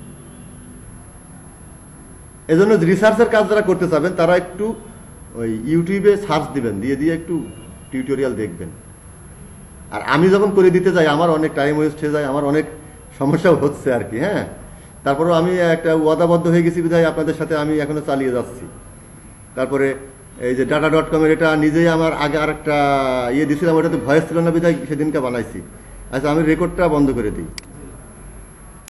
এজন্য রিসার্চের কাজ যারা করতে চাবেন তারা একটু ওই ইউটিউবে সার্চ দিবেন, দিয়ে দিয়ে একটু টিউটোরিয়াল দেখবেন। আর আমি যখন করে দিতে যাই আমার অনেক টাইম ওয়েস্ট হয়ে যায়, আমার অনেক সমস্যা হচ্ছে আর কি। হ্যাঁ, তারপরেও আমি একটা ওয়াদাবদ্ধ হয়ে গেছি বিধায় আপনাদের সাথে আমি এখনো চালিয়ে যাচ্ছি। তারপরে এই যে ডাটা ডট কমের এটা নিজেই আমার আগে আর একটা ইয়ে দিয়েছিলাম, ওটাতে ভয়েস ছিল না বিধায় সেদিনকে বানাইছি। আচ্ছা, আমি রেকর্ডটা বন্ধ করে দিই।